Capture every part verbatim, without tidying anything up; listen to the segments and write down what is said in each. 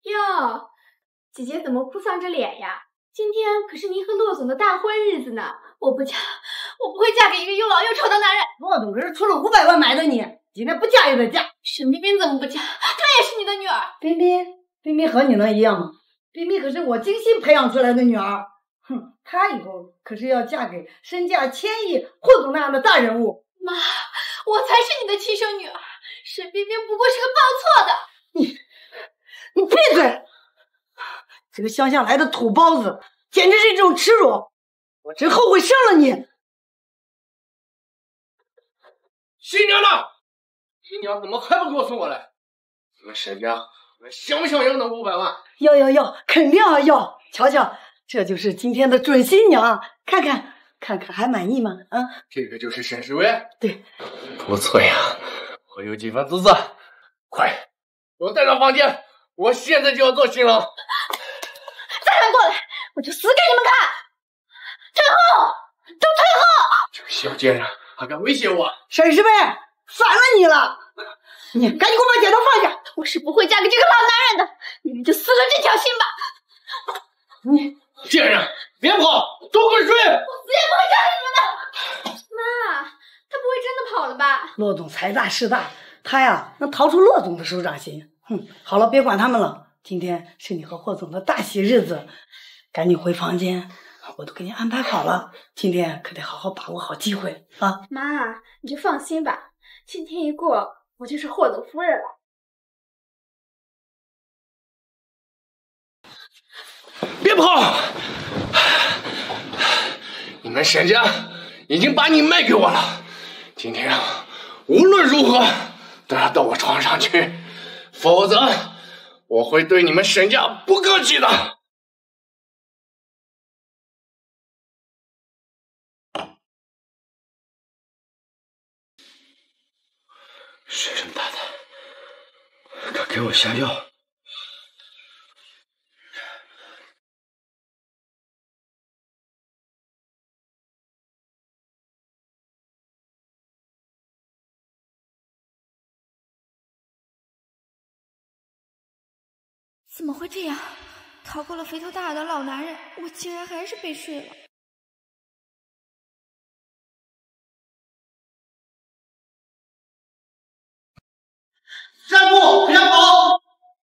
哟，姐姐怎么哭丧着脸呀？今天可是您和骆总的大婚日子呢！我不嫁，我不会嫁给一个又老又丑的男人。 骆总可是出了五百万买的你，今天不嫁也得嫁。 沈冰冰怎么不嫁？她也是你的女儿。 冰冰，冰冰和你能一样吗？冰冰可是我精心培养出来的女儿。哼，她以后可是要嫁给身价千亿霍总那样的大人物。 妈，我才是你的亲生女儿，沈冰冰不过是个报错的。 你，你闭嘴！这个乡下来的土包子，简直是一种耻辱！我真后悔生了你。 新娘呢？新娘怎么还不给我送过来？你们沈家，你们想不想要那五百万？ 要要要，肯定要要！瞧瞧，这就是今天的准新娘，看看看看，还满意吗？啊， 这个就是沈世威。 对， 不错呀，我有几分姿色。快，给我带到房间，我现在就要做新郎。 再敢过来，我就死给你们看！退后，都退后！ 这个小贱人还敢威胁我！ 沈世威，反了你了！你赶紧给我把剪刀放下！ 我是不会嫁给这个老男人的，你们就死了这条心吧！ 你贱人，别跑，都滚出去！我死也不会嫁给你们的！妈，他不会真的跑了吧？ 骆总财大势大，他呀能逃出骆总的手掌心。哼，好了，别管他们了。今天是你和霍总的大喜日子，赶紧回房间，我都给你安排好了。今天可得好好把握好机会啊！ 妈，你就放心吧，今天一过，我就是霍总夫人了。 别跑！你们沈家已经把你卖给我了，今天啊，无论如何都要到我床上去，否则我会对你们沈家不客气的。谁这么大胆，敢给我下药？ 怎么会这样？逃过了肥头大耳的老男人，我竟然还是被睡了。 站住！别跑！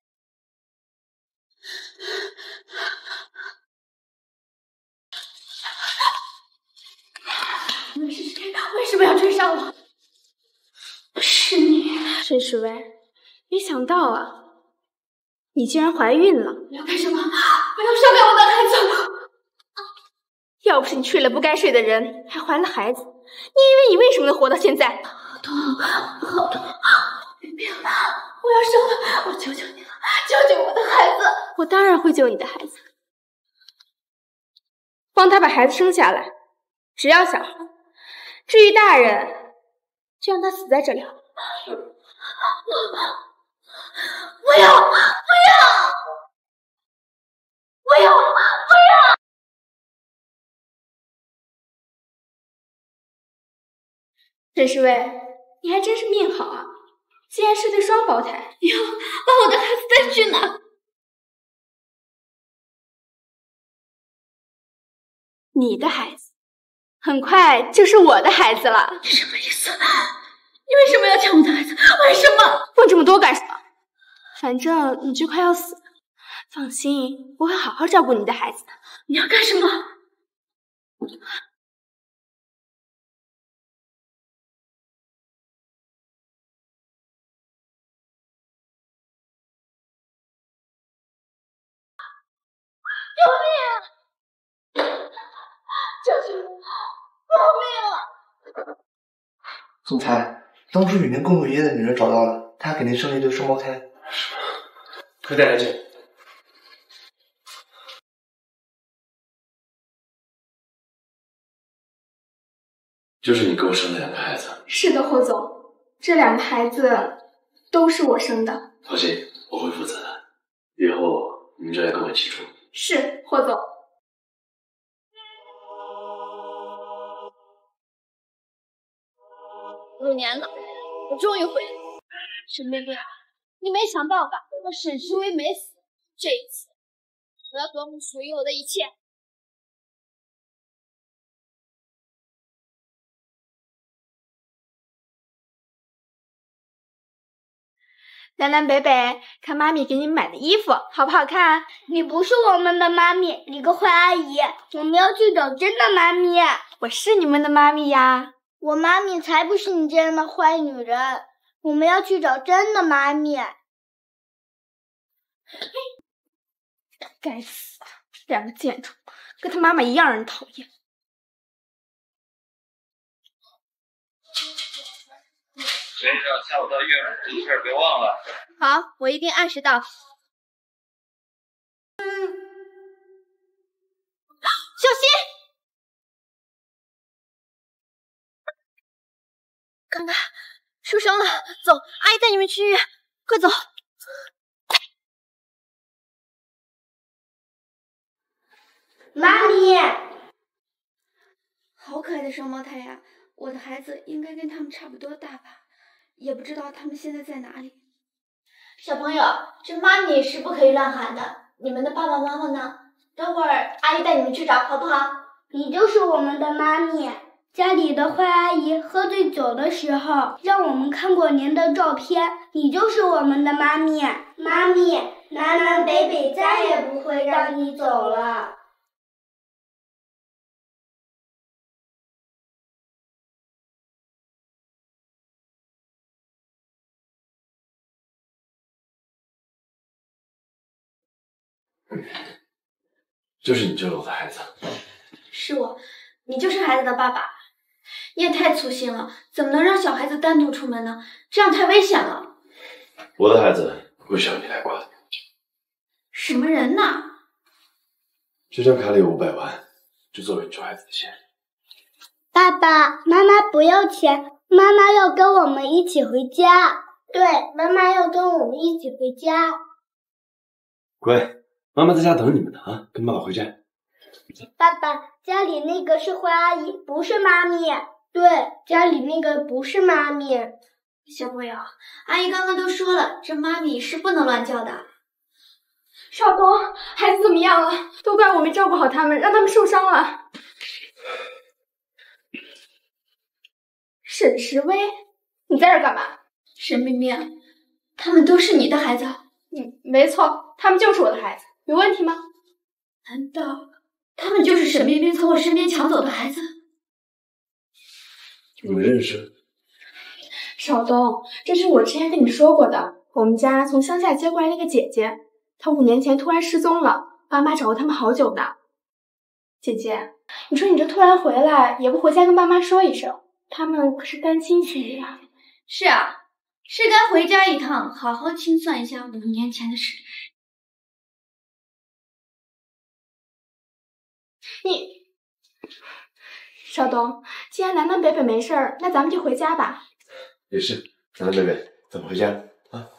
你们是谁？为什么要追杀我？是你，沈世薇，没想到啊！你竟然怀孕了！你要干什么？不要伤害我的孩子！要不是你睡了不该睡的人，还怀了孩子，你以为你为什么能活到现在？好痛，好痛！冰冰，我要生了！我求求你了，救救我的孩子！我当然会救你的孩子，帮他把孩子生下来，只要小孩。至于大人，就让他死在这里好了。不要！不要！不要！不要！沈世薇，你还真是命好啊，竟然是对双胞胎！以后把我的孩子带去哪？你的孩子，很快就是我的孩子了。什么意思？你为什么要抢我的孩子？为什么？问这么多干什么？反正你就快要死了，放心，我会好好照顾你的孩子的。你要干什么？救命！救救我！救命！ 总裁，当初与您共度一夜的女人找到了，她给您生了一对双胞胎。 快带来去。 就是你给我生的两个孩子。 是的，霍总，这两个孩子都是我生的。 放心，我会负责的。以后你们就要跟我一起住。 是，霍总。 五年了，我终于回来了。沈冰冰，你没想到吧？我沈世薇没死， 这一次，我要夺回属于我的一切。南南北北，看妈咪给你们买的衣服好不好看？ 你不是我们的妈咪，你个坏阿姨！我们要去找真的妈咪。 我是你们的妈咪呀！ 我妈咪才不是你这样的坏女人！我们要去找真的妈咪。 该死，两个贱种，跟他妈妈一样让人讨厌。 学长，下午到医院这事儿别忘了。 好，我一定按时到。嗯，小心！刚刚受伤了，走，阿姨带你们去医院，快走！ 妈咪， 好可爱的双胞胎呀！我的孩子应该跟他们差不多大吧？也不知道他们现在在哪里。 小朋友，这妈咪是不可以乱喊的。你们的爸爸妈妈呢？等会儿阿姨带你们去找，好不好？你就是我们的妈咪。家里的坏阿姨喝醉酒的时候，让我们看过您的照片。你就是我们的妈咪。妈咪，南南北北再也不会让你走了。 这是你救了我的孩子。 是我，你就是孩子的爸爸。你也太粗心了，怎么能让小孩子单独出门呢？这样太危险了。 我的孩子不需要你来管。 什么人呢？ 这张卡里有五百万，就作为你救孩子的钱。 爸爸妈妈不要钱，妈妈要跟我们一起回家。对，妈妈要跟我们一起回家。 乖，妈妈在家等你们呢啊，跟爸爸回家。 爸爸，家里那个是坏阿姨，不是妈咪。对，家里那个不是妈咪。 小朋友，阿姨刚刚都说了，这妈咪是不能乱叫的。少东，孩子怎么样了？都怪我没照顾好他们，让他们受伤了。沈时威，你在这儿干嘛？沈冰冰，他们都是你的孩子。嗯，没错，他们就是我的孩子，有问题吗？难道他们就是沈冰冰从我身边抢走的孩子？ 你们认识？ 少东，这是我之前跟你说过的，我们家从乡下接过来那个姐姐，她五年前突然失踪了，爸妈找过他们好久呢。姐姐，你说你这突然回来，也不回家跟爸妈说一声，他们可是担心起你了。是啊，是该回家一趟，好好清算一下五年前的事。你，少东，既然南南北北没事儿，那咱们就回家吧。 也是，南南北北，咱们回家啊。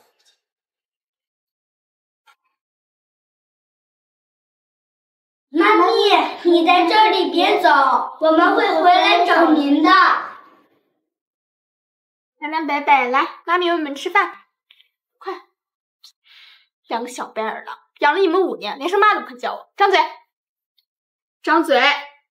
妈咪，你在这里别走，我们会回来找您的。 南南北北，来，妈咪喂你们吃饭，快！两个小白眼狼，养了你们五年，连声妈都不肯叫我，张嘴！张嘴！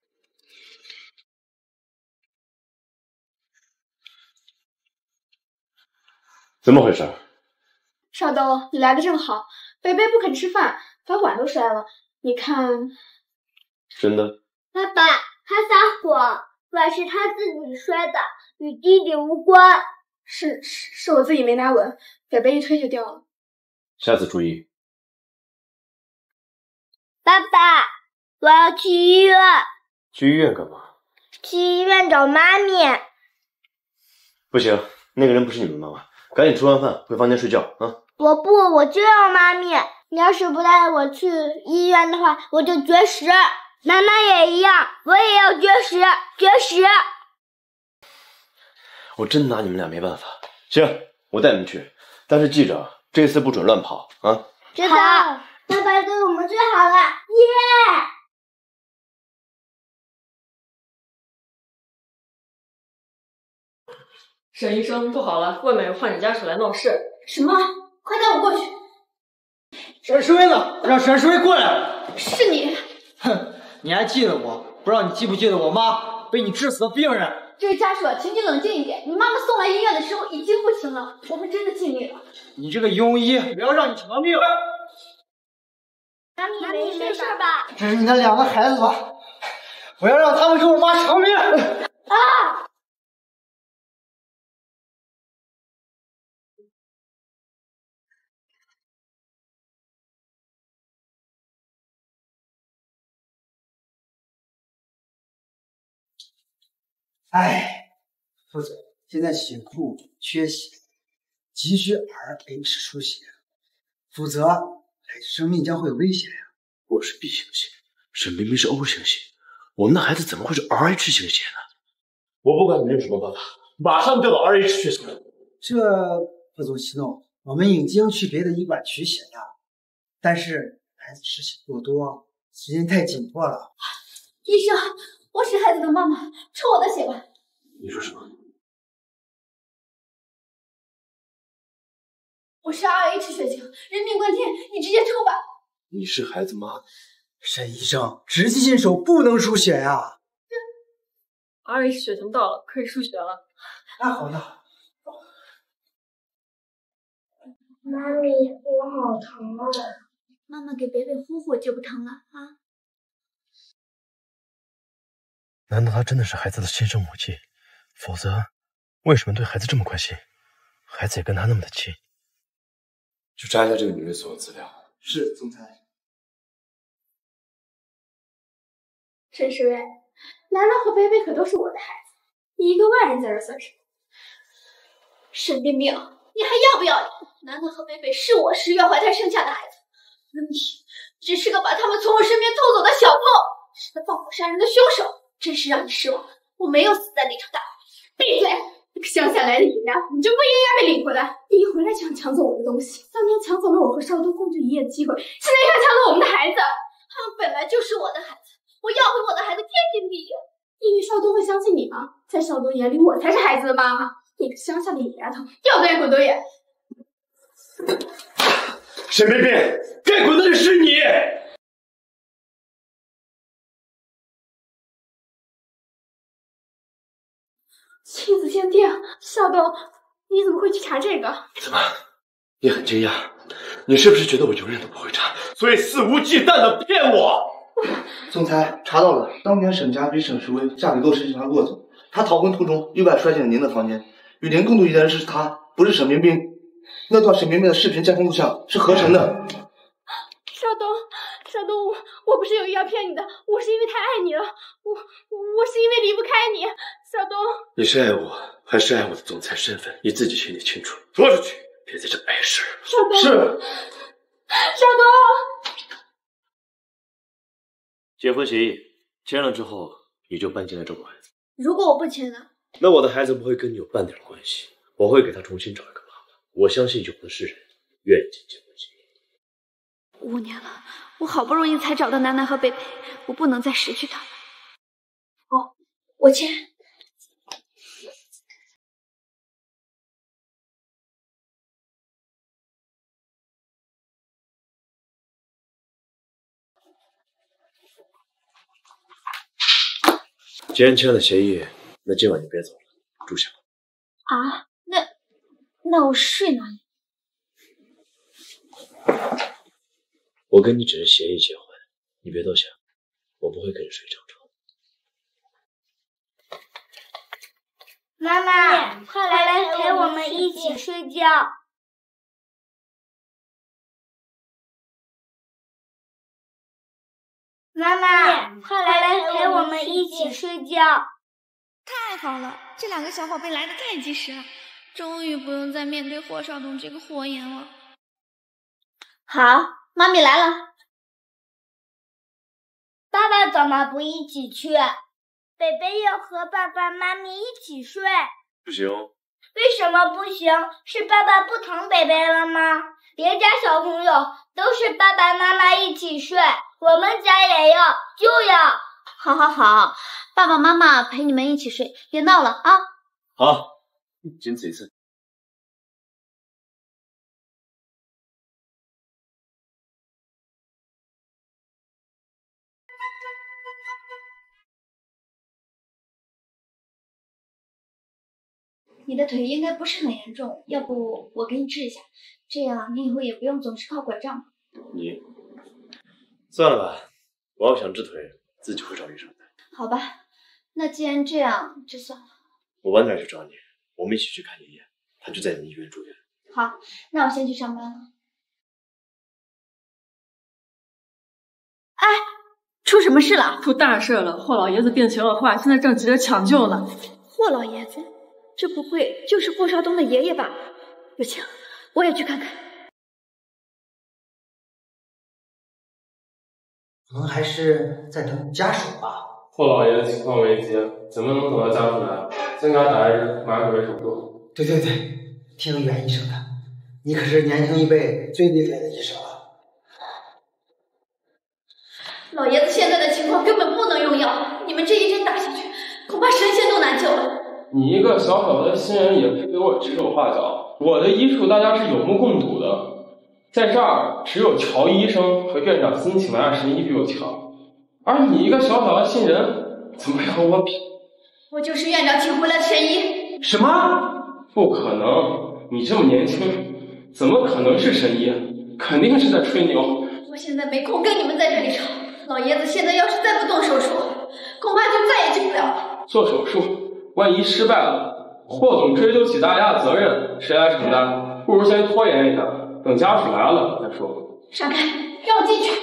怎么回事？ 少东，你来的正好，北北不肯吃饭，把碗都摔了，你看。 真的？ 爸爸，他撒谎，碗是他自己摔的，与弟弟无关。 是是是我自己没拿稳，北北一推就掉了。 下次注意。 爸爸，我要去医院。 去医院干嘛？ 去医院找妈咪。 不行，那个人不是你们妈妈，赶紧吃完饭回房间睡觉啊！ 我不，我就要妈咪。你要是不带我去医院的话，我就绝食。妈妈也一样，我也要绝食，绝食。 我真拿你们俩没办法。行，我带你们去，但是记着，这次不准乱跑啊！ 知道，爸爸对我们最好了，耶！ 沈医生，不好了，外面有患者家属来闹事。 什么？快带我过去！ 沈世威呢？让沈世威过来！ 是你！ 哼，你还记得我？不知道你记不记得我妈被你治死的病人？ 这位家属，请你冷静一点。你妈妈送来医院的时候已经不行了，我们真的尽力了。 你这个庸医，我要让你偿命！ 妈咪，没事吧？ 这是你那两个孩子吧？我要让他们给我妈偿命！ 啊！ 哎，副总，现在血库缺血，急需 R H 输血，否则孩子生命将会有危险呀。 我是 B 型血，沈冰冰是 O 型血，我们的孩子怎么会是 R H 型血呢？我不管你们用什么办法，马上调到 R H 血型。 这副总息怒，我们已经去别的医馆取血了，但是孩子失血过多，时间太紧迫了。 医生，我是孩子的妈妈，抽我的血吧。 你说什么？ 我是 R H 血型，人命关天，你直接抽吧。 你是孩子妈？ 沈医生，直系亲属不能输血呀。 R H 血型到了，可以输血了。 那好的。 妈咪，我好疼啊！ 妈妈给北北呼呼就不疼了啊。 难道她真的是孩子的亲生母亲？否则，为什么对孩子这么关心？孩子也跟她那么的亲。去查一下这个女人所有资料。 是，总裁。 沈世威，楠楠和贝贝可都是我的孩子，你一个外人在这算什么？沈冰冰，你还要不要脸？楠楠和贝贝是我十月怀胎生下的孩子，而你只是个把他们从我身边偷走的小偷，是个放火杀人的凶手。真是让你失望了，我没有死在那场大火里。闭嘴！那个乡下来的野鸭，你就不应该被领回来。你一回来就想抢走我的东西，当年抢走了我和少东共治一夜的机会，现在又想抢走我们的孩子。他们本来就是我的孩子，我要回我的孩子天经地义。你以为少东会相信你吗？在少东眼里，我才是孩子的妈妈。你个乡下的野丫头，要多远滚多远！ 沈冰冰，该滚的是你！ 妻子鉴定，少东，你怎么会去查这个？ 怎么，你很惊讶？你是不是觉得我永远都不会查，所以肆无忌惮的骗我？ 总裁查到了，当年沈家比沈世威家里斗事情还骆总，他逃婚途中意外摔进了您的房间，与您共度一间的是他，不是沈冰冰。那段沈冰冰的视频监控录像是合成的。 少东，少东，我我不是有意要骗你的，我是因为太爱你了，我我是因为离不开你，小东。 你是爱我，还是爱我的总裁身份？你自己心里清楚。拖出去，别在这碍事。 少东， 是。 少东。 结婚协议签了之后，你就搬进来照顾孩子。 如果我不签呢？ 那我的孩子不会跟你有半点关系，我会给他重新找一个妈妈。我相信有的是人愿意签结婚协议。 五年了，我好不容易才找到楠楠和贝贝，我不能再失去他们。哦，我签。 既然签了协议，那今晚就别走了，住下。 啊，那那我睡哪里？ 我跟你只是协议结婚，你别多想，我不会跟你睡一张床。 妈妈，快来陪我们一起睡觉。妈妈，快来陪我们一起睡觉。 太好了，这两个小宝贝来的太及时了，终于不用再面对霍少东这个祸延了。 好，妈咪来了。爸爸怎么不一起去？北北要和爸爸妈咪一起睡。 不行。 为什么不行？是爸爸不疼北北了吗？别家小朋友都是爸爸妈妈一起睡，我们家也要，就要。 好好好，爸爸妈妈陪你们一起睡，别闹了啊。 好，仅此一次。 你的腿应该不是很严重，要不我给你治一下，这样你以后也不用总是靠拐杖。 你算了吧，我要想治腿，自己会找医生的。 好吧，那既然这样，就算了。 我晚点去找你，我们一起去看爷爷，他就在你医院住院。 好，那我先去上班了。 哎，出什么事了？ 出大事了！霍老爷子病情恶化，现在正急着抢救呢。 霍老爷子，这不会就是霍少东的爷爷吧？不行，我也去看看。 可能还是在等家属吧。 霍老爷子情况危急，怎么能等到家属来？先给他打一麻醉手术。 对对对，听袁医生的，你可是年轻一辈最厉害的医生了。 老爷子现在的情况根本不能用药，你们这一针打下去，恐怕神仙都难救了。 你一个小小的新人也配给我指手画脚？我的医术大家是有目共睹的，在这儿只有乔医生和院长辛请来的神医比我强，而你一个小小的新人，怎么和我比？ 我就是院长请回来的神医。 什么？不可能！你这么年轻，怎么可能是神医？肯定是在吹牛。 我现在没空跟你们在这里吵。老爷子现在要是再不动手术，恐怕就再也救不了了。 做手术，万一失败了，霍总追究起大家的责任，谁来承担？不如先拖延一下，等家属来了再说。 闪开，让我进去。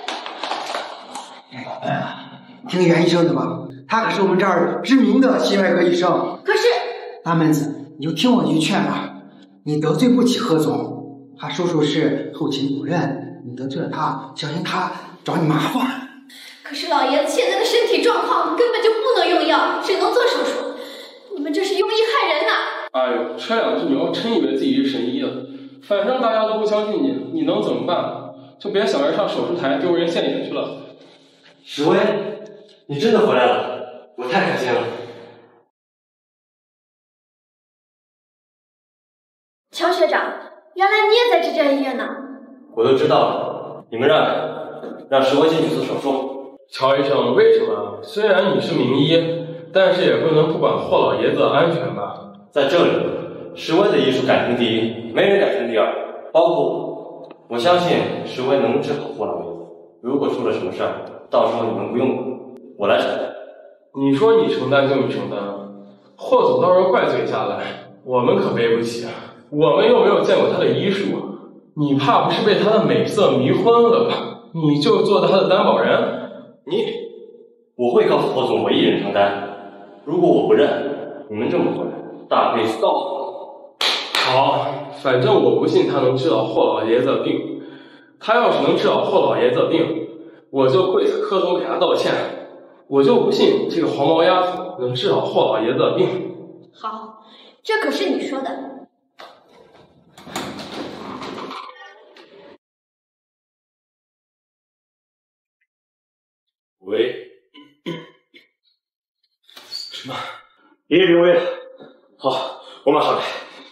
听袁医生的吧，他可是我们这儿知名的心外科医生。 可是， 大妹子，你就听我一句劝吧，你得罪不起贺总，他叔叔是后勤主任，你得罪了他，小心他找你麻烦。 可是老爷子现在的身体状况根本就不能用药，只能做手术。你们这是用医害人呐！ 哎呦，吹两句牛，真以为自己是神医了。反正大家都不相信你，你能怎么办？就别想着上手术台丢人现眼去了。 史威，你真的回来了，我太开心了。 乔学长，原来你也在这家医院呢。 我都知道了，你们让开，让石威进去做手术。 乔医生，为什么？虽然你是名医，但是也不能不管霍老爷子的安全吧？ 在这里，石威的医术敢称第一，没人敢称第二，包括我。我相信石威能治好霍老爷子。如果出了什么事儿，到时候你们不用管，我来承担。 你说你承担就你承担，霍总到时候怪罪下来，我们可背不起。我们又没有见过他的医术，你怕不是被他的美色迷昏了吧？你就做他的担保人？ 你，我会告诉霍总我一人承担。如果我不认，你们这么多人，大辈子告诉我。 好，反正我不信他能治好霍老爷子的病。他要是能治好霍老爷子的病，我就跪下磕头给他道歉。我就不信这个黄毛丫头能治好霍老爷子的病。 好，这可是你说的。 喂，什么？爷爷病危了。好，我马上来。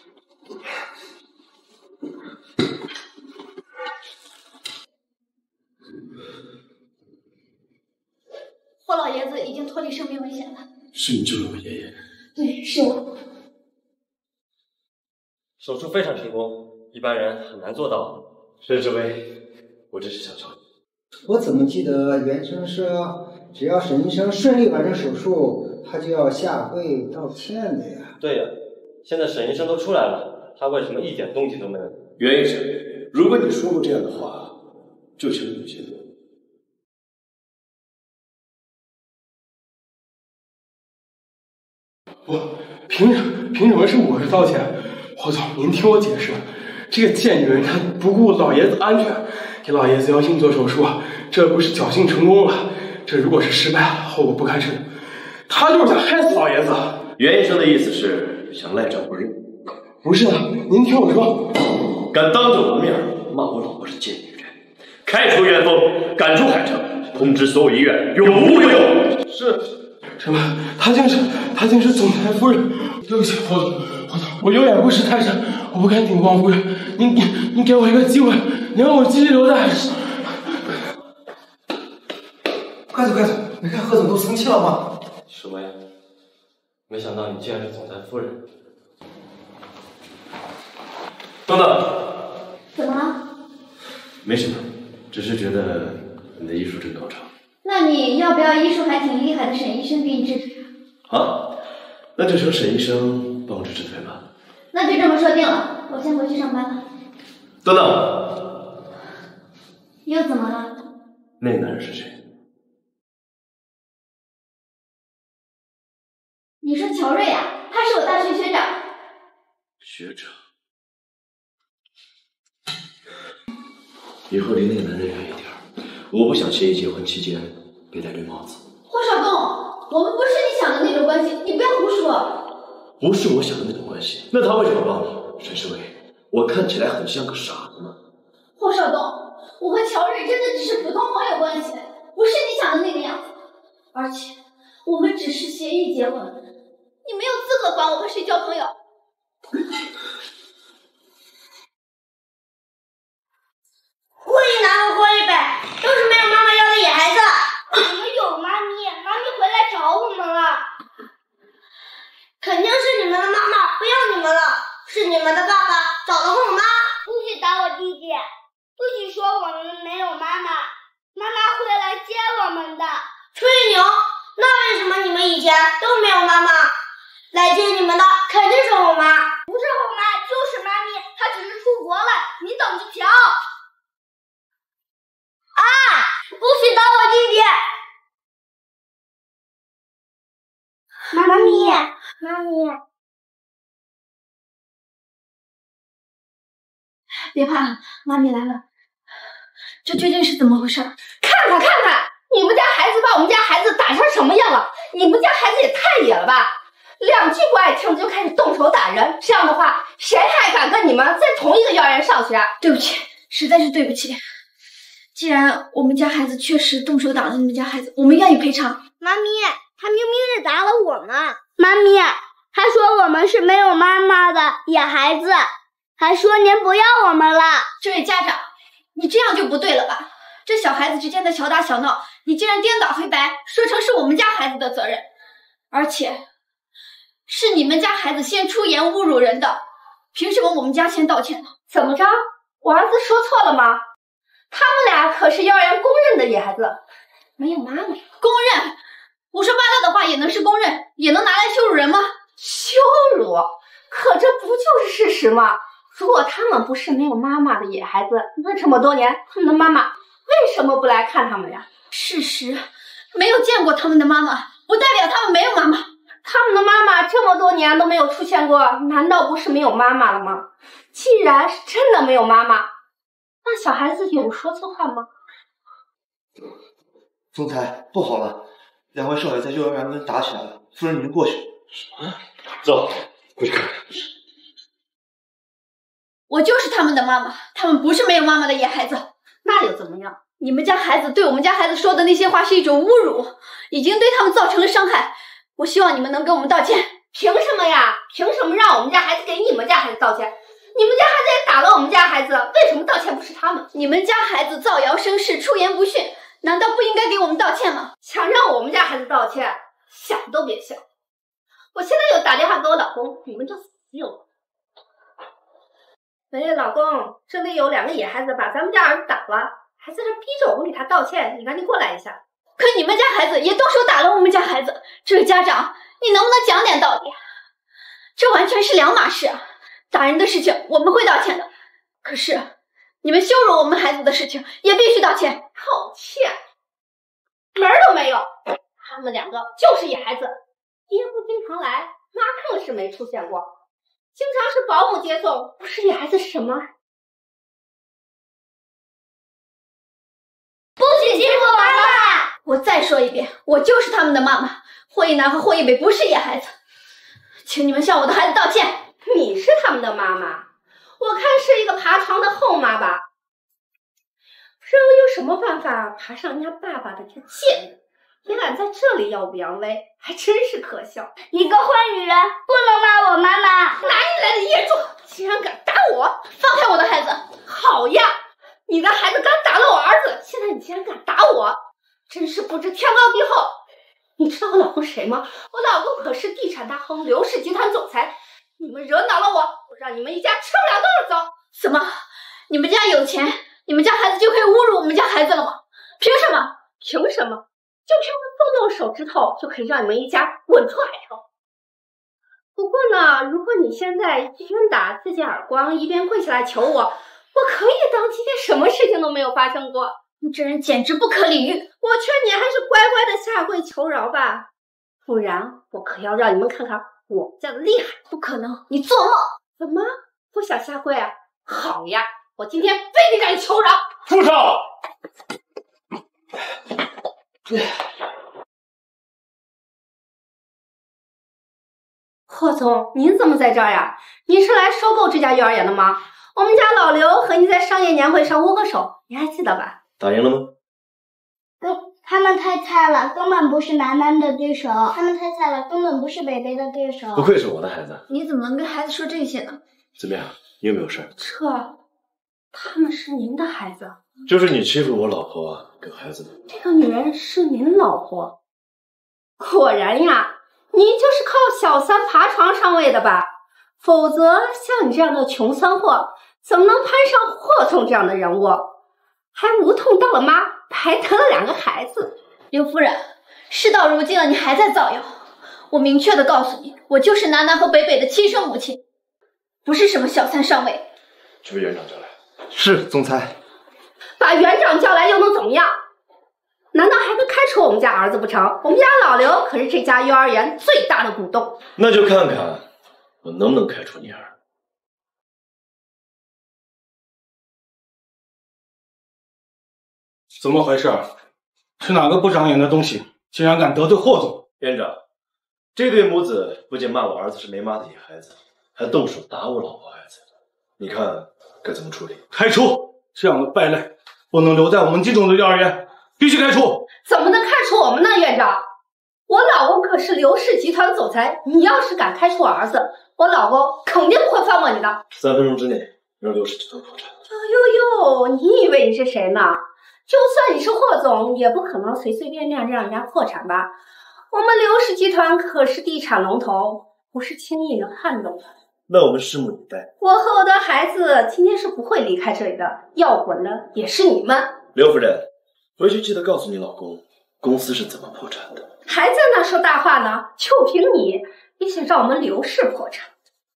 霍老爷子已经脱离生命危险了。 是你救了我爷爷？ 对，是我。 手术非常成功，一般人很难做到。任志威，我真是想求你。 我怎么记得袁医生说，只要沈医生顺利完成手术，他就要下跪道歉的呀？ 对呀，现在沈医生都出来了，他为什么一点动静都没有？ 袁医生，如果你说过这样的话，就请你信我。 我凭什凭什么是我是道歉？霍总，您听我解释，这个贱女人她不顾老爷子安全，给老爷子要硬做手术，这不是侥幸成功了？这如果是失败了，后果不堪设。她就是想害死老爷子。 袁医生的意思是想赖账不认？ 不是的，您听我说， 敢当着我的面骂我老婆是贱女人，开除袁峰，赶出海城，通知所有医院永无录用。 是。什么？她竟是她竟是总裁夫人！对不起，霍总，霍总，我有眼不识泰山，我不敢顶光夫人。您您您给我一个机会，您让我继续留在。 快走快走！你看贺总都生气了吗？ 什么呀？没想到你竟然是总裁夫人。 没什么，只是觉得你的医术真高超。 那你要不要医术还挺厉害的沈医生给你治治？ 好，那就请沈医生帮我治治腿吧。 那就这么说定了，我先回去上班了。 等等， 又怎么了？ 那个男人是谁？ 你说乔瑞啊，他是我大学学长。 学长。以后离那个男人远一点，我不想协议结婚期间被戴绿帽子。 霍少东，我们不是你想的那种关系，你不要胡说。 不是我想的那种关系，那他为什么帮你？沈世伟，我看起来很像个傻子吗？ 霍少东，我和乔瑞真的只是普通朋友关系，不是你想的那个样子。而且我们只是协议结婚，你没有资格管我和谁交朋友。 霍一男和霍一北都是没有妈妈要的野孩子。我们有妈咪，妈咪回来找我们了。肯定是你们的妈妈不要你们了，是你们的爸爸找了后妈。不许打我弟弟，不许说我们没有妈妈，妈妈会来接我们的。吹牛！那为什么你们以前都没有妈妈？来接你们的肯定是后妈，不是后妈就是妈咪，她只是出国了，你等着瞧。啊！不许打我弟弟！妈咪，妈咪， 别怕，妈咪来了。这究竟是怎么回事？看看看看，你们家孩子把我们家孩子打成什么样了？你们家孩子也太野了吧！两句不爱听就开始动手打人，这样的话，谁还敢跟你们在同一个幼儿园上学啊？对不起，实在是对不起。既然我们家孩子确实动手打了你们家孩子，我们愿意赔偿。 妈咪，他明明是打了我们。妈咪，他说我们是没有妈妈的野孩子，还说您不要我们了。 这位家长，你这样就不对了吧？这小孩子之间的小打小闹，你竟然颠倒黑白，说成是我们家孩子的责任，而且是你们家孩子先出言侮辱人的，凭什么我们家先道歉呢？怎么着？我儿子说错了吗？他们俩可是幼儿园公认的野孩子，没有妈妈。公认？胡说八道的话也能是公认，也能拿来羞辱人吗？羞辱？可这不就是事实吗？如果他们不是没有妈妈的野孩子，那这么多年他们的妈妈为什么不来看他们呀？事实，没有见过他们的妈妈，不代表他们没有妈妈。他们的妈妈这么多年都没有出现过，难道不是没有妈妈了吗？既然是真的没有妈妈，那小孩子有说错话吗？ 总裁，不好了，两位少爷在幼儿园跟打起来了，夫人您过去。 什么？走，过去看看。 我就是他们的妈妈，他们不是没有妈妈的野孩子。那又怎么样？你们家孩子对我们家孩子说的那些话是一种侮辱，已经对他们造成了伤害。我希望你们能给我们道歉。凭什么呀？凭什么让我们家孩子给你们家孩子道歉？你们家孩子也打了我们家孩子，为什么道歉不是他们？你们家孩子造谣生事，出言不逊，难道不应该给我们道歉吗？想让我们家孩子道歉，想都别想。我现在又打电话给我老公，你们就死定了。喂，老公，这里有两个野孩子把咱们家儿子打了，还在这逼着我们给他道歉，你赶紧过来一下。可你们家孩子也动手打了我们家孩子，这位家长，你能不能讲点道理？这完全是两码事啊！打人的事情我们会道歉的，可是你们羞辱我们孩子的事情也必须道歉。道歉？门儿都没有！他们两个就是野孩子，爹不经常来，妈更是没出现过，经常是保姆接送，不是野孩子是什么？ 不许欺负妈妈！ 我再说一遍，我就是他们的妈妈。霍一男和霍一北不是野孩子，请你们向我的孩子道歉。你是他们的妈妈，我看是一个爬床的后妈吧？不知道有什么办法爬上人家爸爸的这贱人，也敢在这里耀武扬威，还真是可笑。 一个坏女人不能骂我妈妈！ 哪里来的野种，竟然敢打我！放开我的孩子！好呀，你的孩子敢打了我儿子，现在你竟然敢打我，真是不知天高地厚。你知道我老公谁吗？我老公可是地产大亨刘氏集团总裁。你们惹恼了我，我让你们一家吃不了兜着走。怎么？你们家有钱， 你们家孩子就可以侮辱我们家孩子了吗？凭什么？ 凭什么？就凭我动动手指头就可以让你们一家滚出海城？不过呢，如果你现在一边打自己耳光，一边跪下来求我，我可以当今天什么事情都没有发生过。 你这人简直不可理喻！ 我劝你还是乖乖的下跪求饶吧，不然我可要让你们看看我家的厉害。 不可能，你做梦！ 怎么不想下跪啊？好呀，我今天非得让你求饶！ 住手！ 霍总，您怎么在这儿呀？您是来收购这家幼儿园的吗？我们家老刘和你在商业年会上握过手，你还记得吧？ 打赢了吗？ 根他们太菜了，根本不是楠楠的对手。他们太菜了，根本不是北北的对手。 不愧是我的孩子。 你怎么能跟孩子说这些呢？ 怎么样？你有没有事？ 这，他们是您的孩子？ 就是你欺负我老婆跟孩子的。 这个女人是您老婆？果然呀，你就是靠小三爬床上位的吧？否则像你这样的穷酸货，怎么能攀上霍总这样的人物？还无痛当了妈，还得了两个孩子。 刘夫人，事到如今了，你还在造谣。我明确的告诉你，我就是楠楠和北北的亲生母亲，不是什么小三上位。 去把园长叫来。 是，总裁。 把园长叫来又能怎么样？难道还会开除我们家儿子不成？我们家老刘可是这家幼儿园最大的股东。 那就看看我能不能开除你儿。 怎么回事？是哪个不长眼的东西，竟然敢得罪霍总？ 园长，这对母子不仅骂我儿子是没妈的野孩子，还动手打我老婆孩子，你看该怎么处理？ 开除！这样的败类不能留在我们金总的幼儿园，必须开除！ 怎么能开除我们呢，院长？我老公可是刘氏集团总裁，你要是敢开除我儿子，我老公肯定不会放过你的。 三分钟之内让刘氏集团破产。 呦呦，你以为你是谁呢？就算你是霍总，也不可能随随便便让人家破产吧？我们刘氏集团可是地产龙头，不是轻易能撼动的。 那我们拭目以待。 我和我的孩子今天是不会离开这里的，要滚的也是你们。 刘夫人，回去记得告诉你老公，公司是怎么破产的。 还在那说大话呢？就凭你，也想让我们刘氏破产？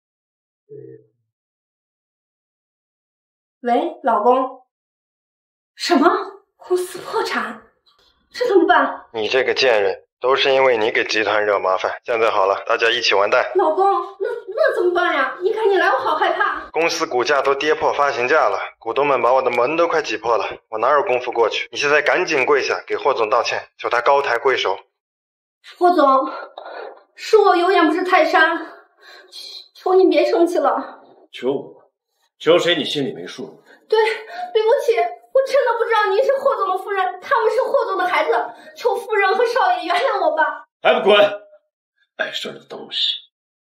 喂，老公。什么？公司破产？这怎么办？ 你这个贱人，都是因为你给集团惹麻烦。现在好了，大家一起完蛋。 老公，那那怎么办呀？你赶紧来，我好害怕。 公司股价都跌破发行价了，股东们把我的门都快挤破了，我哪有功夫过去？你现在赶紧跪下，给霍总道歉，求他高抬贵手。 霍总，是我有眼不识泰山，求你别生气了。 求我？求谁？你心里没数。 对，对不起，我真的不知道您是霍总的夫人，他们是霍总的孩子，求夫人和少爷原谅我吧。 还不滚！碍事的东西。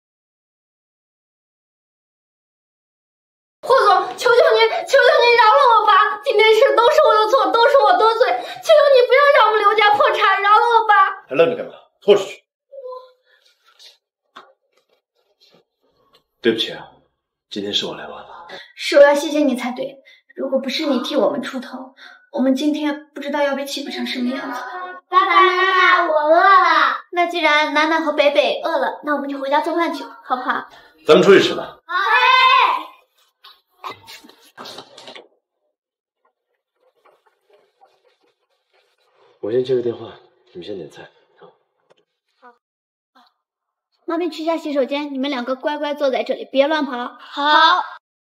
霍总，求求您，求求您饶了我吧！今天事都是我的错，都是我得罪，求求你不要让我们刘家破产，饶了我吧！ 还愣着干嘛？拖出去！对不起啊，今天是我来晚了。 是我要谢谢你才对，如果不是你替我们出头，我们今天不知道要被欺负成什么样子。 爸爸妈妈，我饿了。 那既然楠楠和北北饿了，那我们就回家做饭去，好不好？ 咱们出去吃吧。 好。 我先接个电话，你们先点菜。 好。妈咪去下洗手间，你们两个乖乖坐在这里，别乱跑。 好。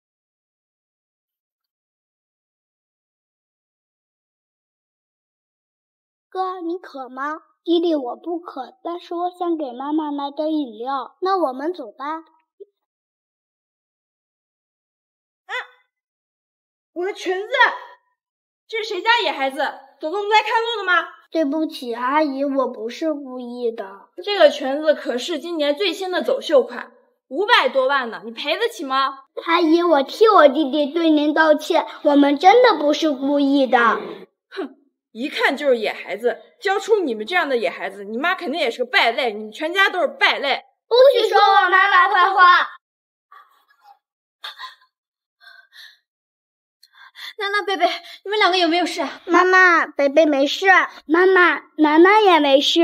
哥，你渴吗？弟弟，我不渴，但是我想给妈妈买点饮料。那我们走吧。 啊！我的裙子，这是谁家野孩子？总总在看路的吗？ 对不起，阿姨，我不是故意的。 这个裙子可是今年最新的走秀款，五百多万呢，你赔得起吗？ 阿姨，我替我弟弟对您道歉，我们真的不是故意的。 哼！一看就是野孩子，教出你们这样的野孩子，你妈肯定也是个败类，你们全家都是败类。 不许说我妈妈坏话！ 楠楠、 贝贝，你们两个有没有事啊？ 妈妈，贝贝没事，妈妈，楠楠也没事。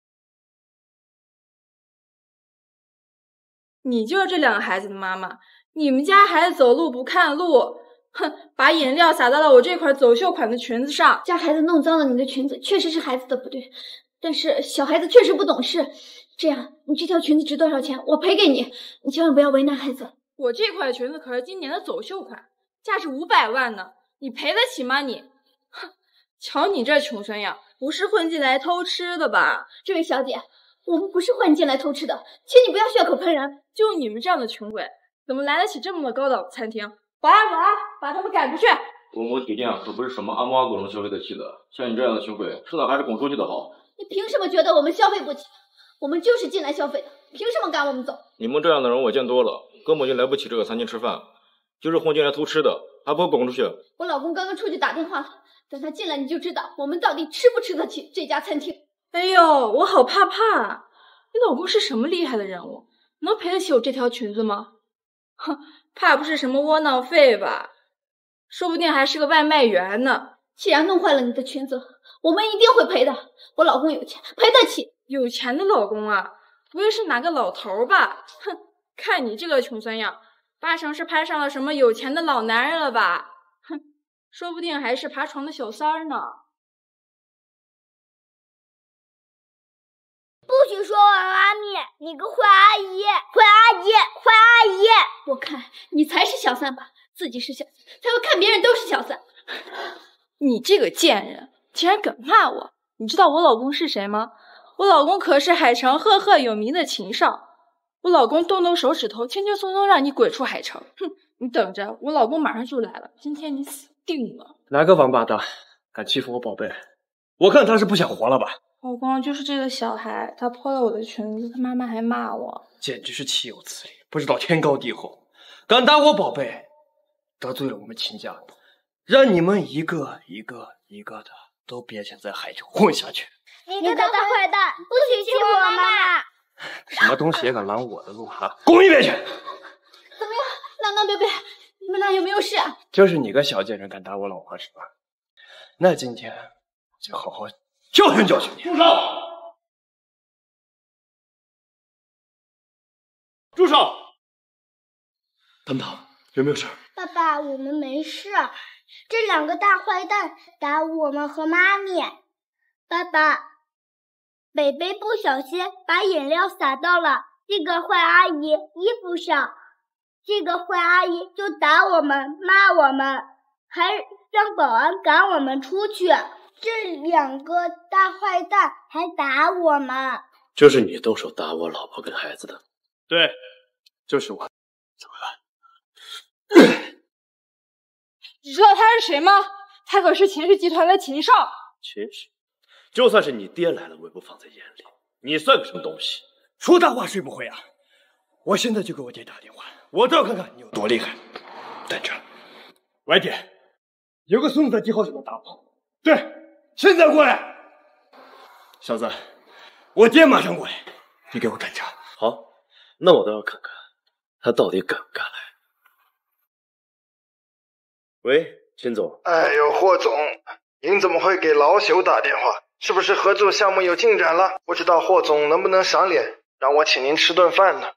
你就是这两个孩子的妈妈，你们家孩子走路不看路，哼，把饮料洒到了我这块走秀款的裙子上， 家孩子弄脏了你的裙子，确实是孩子的不对，但是小孩子确实不懂事。这样，你这条裙子值多少钱？我赔给你，你千万不要为难孩子。 我这块裙子可是今年的走秀款，价值五百万呢，你赔得起吗你？哼，瞧你这穷酸样，不是混进来偷吃的吧？ 这位小姐，我们不是混进来偷吃的，请你不要血口喷人。 就你们这样的穷鬼，怎么来得起这么高档的餐厅？保安，保安，把他们赶出去！ 公母体店可不是什么阿猫阿狗能消费得起的，像你这样的穷鬼，迟早还是滚出去的好。 你凭什么觉得我们消费不起？我们就是进来消费的，凭什么赶我们走？ 你们这样的人我见多了，根本就来不起这个餐厅吃饭，就是混进来偷吃的，还不会滚出去？ 我老公刚刚出去打电话了，等他进来你就知道我们到底吃不吃得起这家餐厅。 哎呦，我好怕怕！你老公是什么厉害的人物？能赔得起我这条裙子吗？哼，怕不是什么窝囊废吧？说不定还是个外卖员呢。 既然弄坏了你的裙子，我们一定会赔的。我老公有钱，赔得起。 有钱的老公啊，不会是哪个老头吧？哼，看你这个穷酸样，八成是攀上了什么有钱的老男人了吧？哼，说不定还是爬床的小三儿呢。 不许说我妈咪，你个坏阿姨，坏阿姨，坏阿姨！ 我看你才是小三吧，自己是小三，才会看别人都是小三。 你这个贱人，竟然敢骂我！你知道我老公是谁吗？我老公可是海城赫赫有名的秦少，我老公动动手指头，轻轻松松让你滚出海城。哼，你等着，我老公马上就来了，今天你死定了！ 哪个王八蛋敢欺负我宝贝？我看他是不想活了吧？ 老公，就是这个小孩，他泼了我的裙子，他妈妈还骂我， 简直是岂有此理！不知道天高地厚，敢打我宝贝，得罪了我们秦家，让你们一个一个一个的都别想在海城混下去！ 你个大坏蛋，不许欺负我妈妈！ 什么东西也敢拦我的路啊！滚一边去！ 怎么样，南南贝贝，你们俩有没有事啊？ 就是你个小贱人敢打我老婆是吧？那今天就好好教训教训你！ 住手！住手！ 等等，有没有事？ 爸爸，我们没事。这两个大坏蛋打我们和妈咪。爸爸，贝贝不小心把饮料洒到了这个坏阿姨衣服上，这个坏阿姨就打我们，骂我们，还让保安赶我们出去。这两个大坏蛋还打我们。 就是你动手打我老婆跟孩子的？ 对，就是我。怎么了？ 你知道他是谁吗？他可是秦氏集团的秦少。 秦氏，就算是你爹来了，我也不放在眼里。你算个什么东西？ 说大话谁不会啊？我现在就给我爹打电话，我倒要看看你有多厉害。等着，喂爹，有个孙子的记号想要打我。对，现在过来。小子，我爹马上过来，你给我等着。 好，那我倒要看看他到底敢不敢来。喂，秦总。 哎呦，霍总，您怎么会给老朽打电话？是不是合作项目有进展了？不知道霍总能不能赏脸，让我请您吃顿饭呢？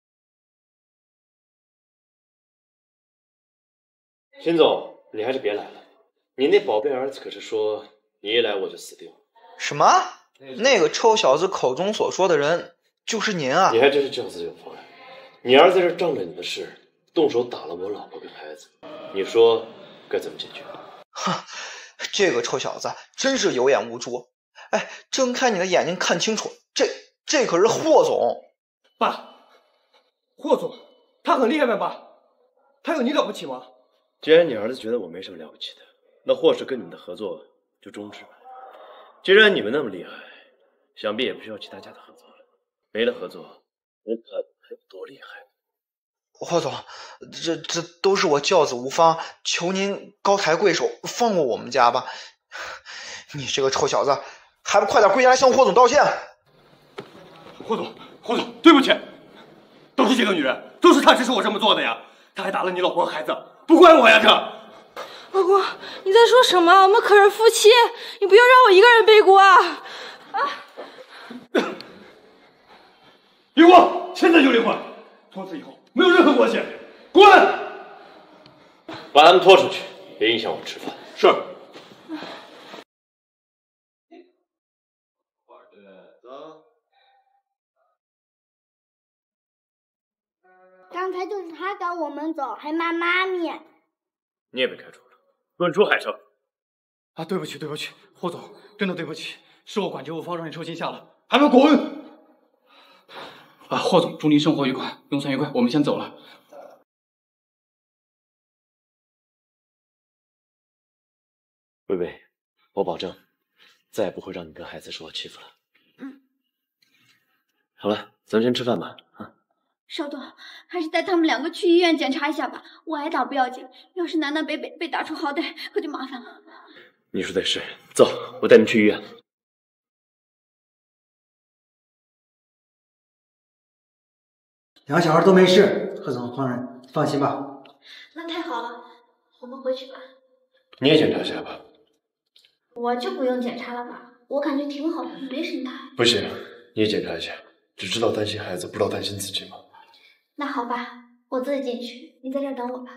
秦总，你还是别来了。你那宝贝儿子可是说你一来我就死定了。 什么？那个臭小子口中所说的人就是您啊？ 你还真是教子有方啊！你儿子在这仗着你的事，动手打了我老婆跟孩子，你说该怎么解决？ 哼，这个臭小子真是有眼无珠。哎，睁开你的眼睛看清楚，这这可是霍总。 爸，霍总他很厉害吗？爸，他有你了不起吗？ 既然你儿子觉得我没什么了不起的，那或是跟你们的合作就终止吧。既然你们那么厉害，想必也不需要其他家的合作了。没了合作，我看还有多厉害。 霍总，这这都是我教子无方，求您高抬贵手，放过我们家吧。你这个臭小子，还不快点跪下来向霍总道歉！ 霍总，霍总，对不起，都是这个女人，都是她指使我这么做的呀。她还打了你老婆和孩子，不怪我呀！这老公，你在说什么？我们可是夫妻，你不要让我一个人背锅啊！啊！ 离婚，现在就离婚，从此以后没有任何关系，滚！ 把他们拖出去，别影响我吃饭。 是。 走。 刚才就是他赶我们走，还骂妈咪。 你也被开除了，滚出海城！ 啊，对不起，对不起，霍总，真的对不起，是我管教无方，让你受惊吓了，还没滚！啊，霍总，祝您生活愉快，用餐愉快，我们先走了。 薇薇，我保证，再也不会让你跟孩子受到欺负了。 嗯。 好了，咱们先吃饭吧。啊。 少东，还是带他们两个去医院检查一下吧。我挨打不要紧，要是楠楠被被被打出好歹，可就麻烦了。 你说的是，走，我带你去医院。 两个小孩都没事，贺总、方人放心吧。 那太好了，我们回去吧。 你也检查一下吧。 我就不用检查了吧，我感觉挺好的，没什么大碍。 不行，你也检查一下，只知道担心孩子，不知道担心自己吗？ 那好吧，我自己进去，你在这儿等我吧。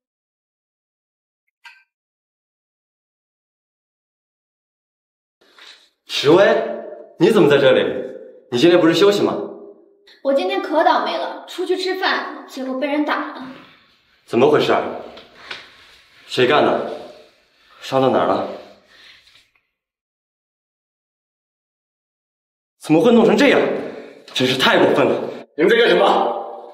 史威，你怎么在这里？你今天不是休息吗？ 我今天可倒霉了，出去吃饭，结果被人打了。 怎么回事？谁干的？伤到哪儿了？怎么会弄成这样？真是太过分了！ 你们在干什么？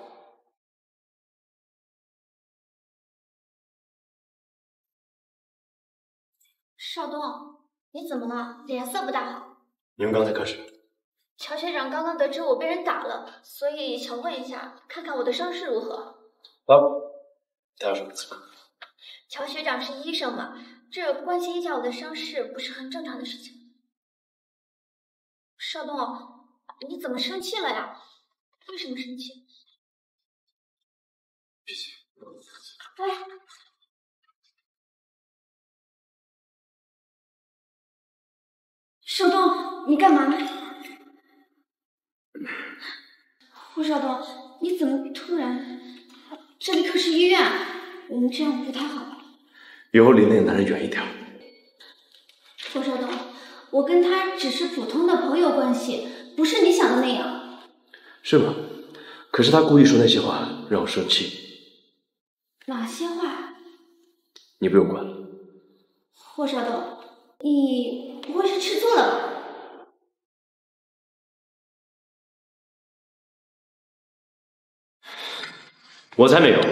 少东，你怎么了？脸色不大好。 你们刚才干什么？ 乔学长刚刚得知我被人打了，所以想问一下，看看我的伤势如何。 啊，他有什么资格？ 乔学长是医生嘛，这关心一下我的伤势不是很正常的事情。少东，你怎么生气了呀？为什么生气？ 脾气。 哎。少东，你干嘛？胡少东，你怎么突然？这里可是医院，我们这样不太好吧？ 以后离那个男人远一点。 胡少东，我跟他只是普通的朋友关系，不是你想的那样。 是吗？可是他故意说那些话让我生气。 哪些话？ 你不用管。 胡少东，你不会是吃醋了吧？ 我才没有。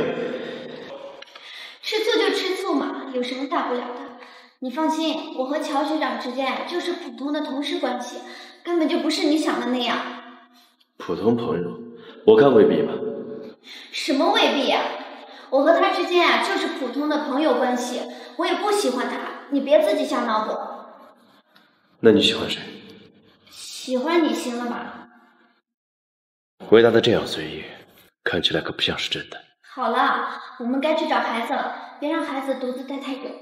吃醋就吃醋嘛，有什么大不了的？你放心，我和乔学长之间就是普通的同事关系，根本就不是你想的那样。 普通朋友，我看未必吧。 什么未必啊？我和他之间啊就是普通的朋友关系，我也不喜欢他，你别自己瞎脑补。 那你喜欢谁？ 喜欢你行了吧？ 回答的这样随意，看起来可不像是真的。 好了，我们该去找孩子了，别让孩子独自待太久。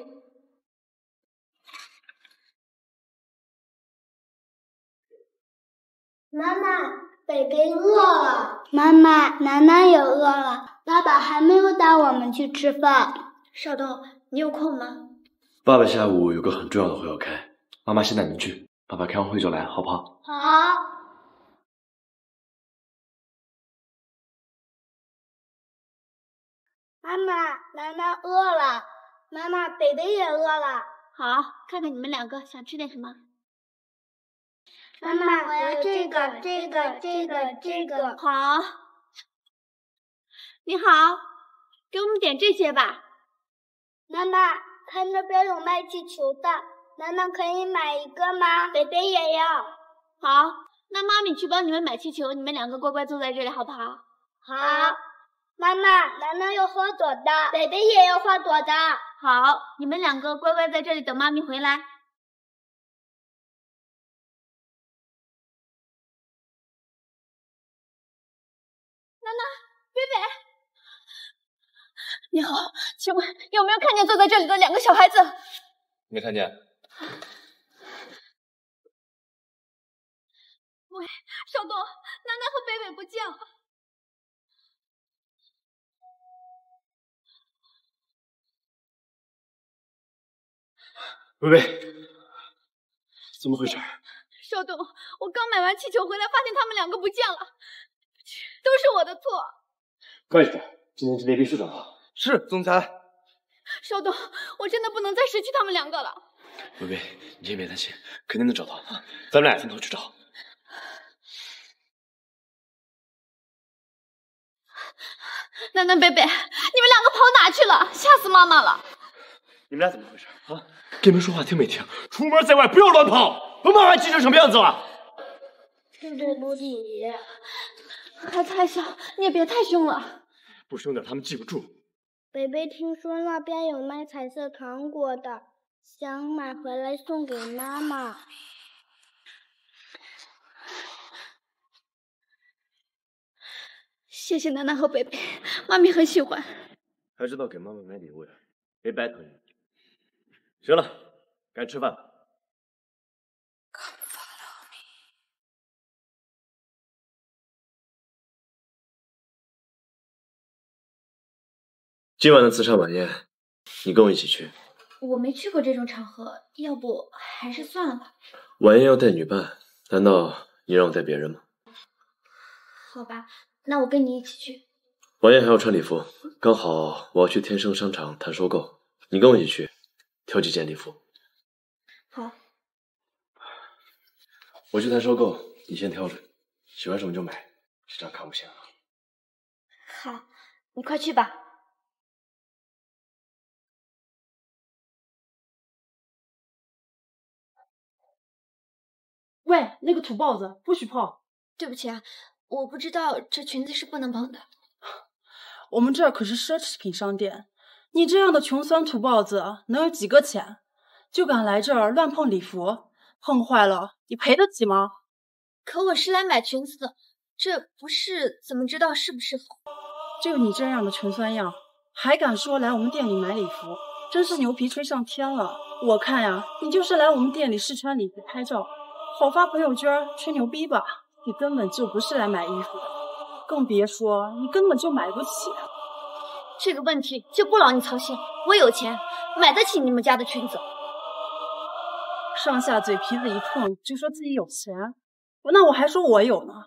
妈妈，北北饿了。妈妈，楠楠也饿了。爸爸还没有带我们去吃饭。 少东，你有空吗？ 爸爸下午有个很重要的会要开，妈妈先带您去，爸爸开完会就来，好不好？ 好。妈妈，楠楠饿了。妈妈，北北也饿了。 好，看看你们两个想吃点什么。 妈妈，我要这个，这个，这个，这个。 好。你好，给我们点这些吧。 妈妈，看那边有卖气球的，楠楠可以买一个吗？北北也要。 好，那妈咪去帮你们买气球，你们两个乖乖坐在这里好不好？ 好。妈妈，楠楠有花朵的，北北也有花朵的。 好，你们两个乖乖在这里等妈咪回来。楠楠，北北， 你好，请问有没有看见坐在这里的两个小孩子？ 没看见。 喂，少东，楠楠和北北不见了。 微微，怎么回事？ 少东，我刚买完气球回来，发现他们两个不见了，都是我的错。 怪不得今天是雷秘书长啊。 是总裁。 少东，我真的不能再失去他们两个了。 微微，你先别担心，肯定能找到啊！咱们俩分头去找。 楠楠、北北，你们两个跑哪去了？吓死妈妈了！ 你们俩怎么回事啊？跟你们说话听没听？出门在外不要乱跑！把妈妈气成什么样子了？ 是对不起。 孩子还小，你也别太凶了。 不凶点，他们记不住。 北北听说那边有卖彩色糖果的，想买回来送给妈妈。 谢谢楠楠和北北，妈咪很喜欢。 还知道给妈妈买礼物呀，没白疼你。行了，该吃饭了。今晚的慈善晚宴，你跟我一起去。 我没去过这种场合，要不还是算了吧。 晚宴要带女伴，难道你让我带别人吗？ 好吧，那我跟你一起去。 晚宴还要穿礼服，刚好我要去天生商场谈收购，你跟我一起去，挑几件礼服。 好。 我去谈收购，你先挑着，喜欢什么就买，这张看不行啊。 好，你快去吧。 喂，那个土包子，不许碰！ 对不起啊，我不知道这裙子是不能碰的。 我们这儿可是奢侈品商店，你这样的穷酸土包子能有几个钱？就敢来这儿乱碰礼服，碰坏了你赔得起吗？ 可我是来买裙子的，这不是怎么知道适不适合？ 就你这样的穷酸样，还敢说来我们店里买礼服，真是牛皮吹上天了！我看呀，你就是来我们店里试穿礼服拍照。好发朋友圈吹牛逼吧？你根本就不是来买衣服的，更别说你根本就买不起。 这个问题就不劳你操心，我有钱，买得起你们家的裙子。 上下嘴皮子一碰就说自己有钱，那我还说我有呢。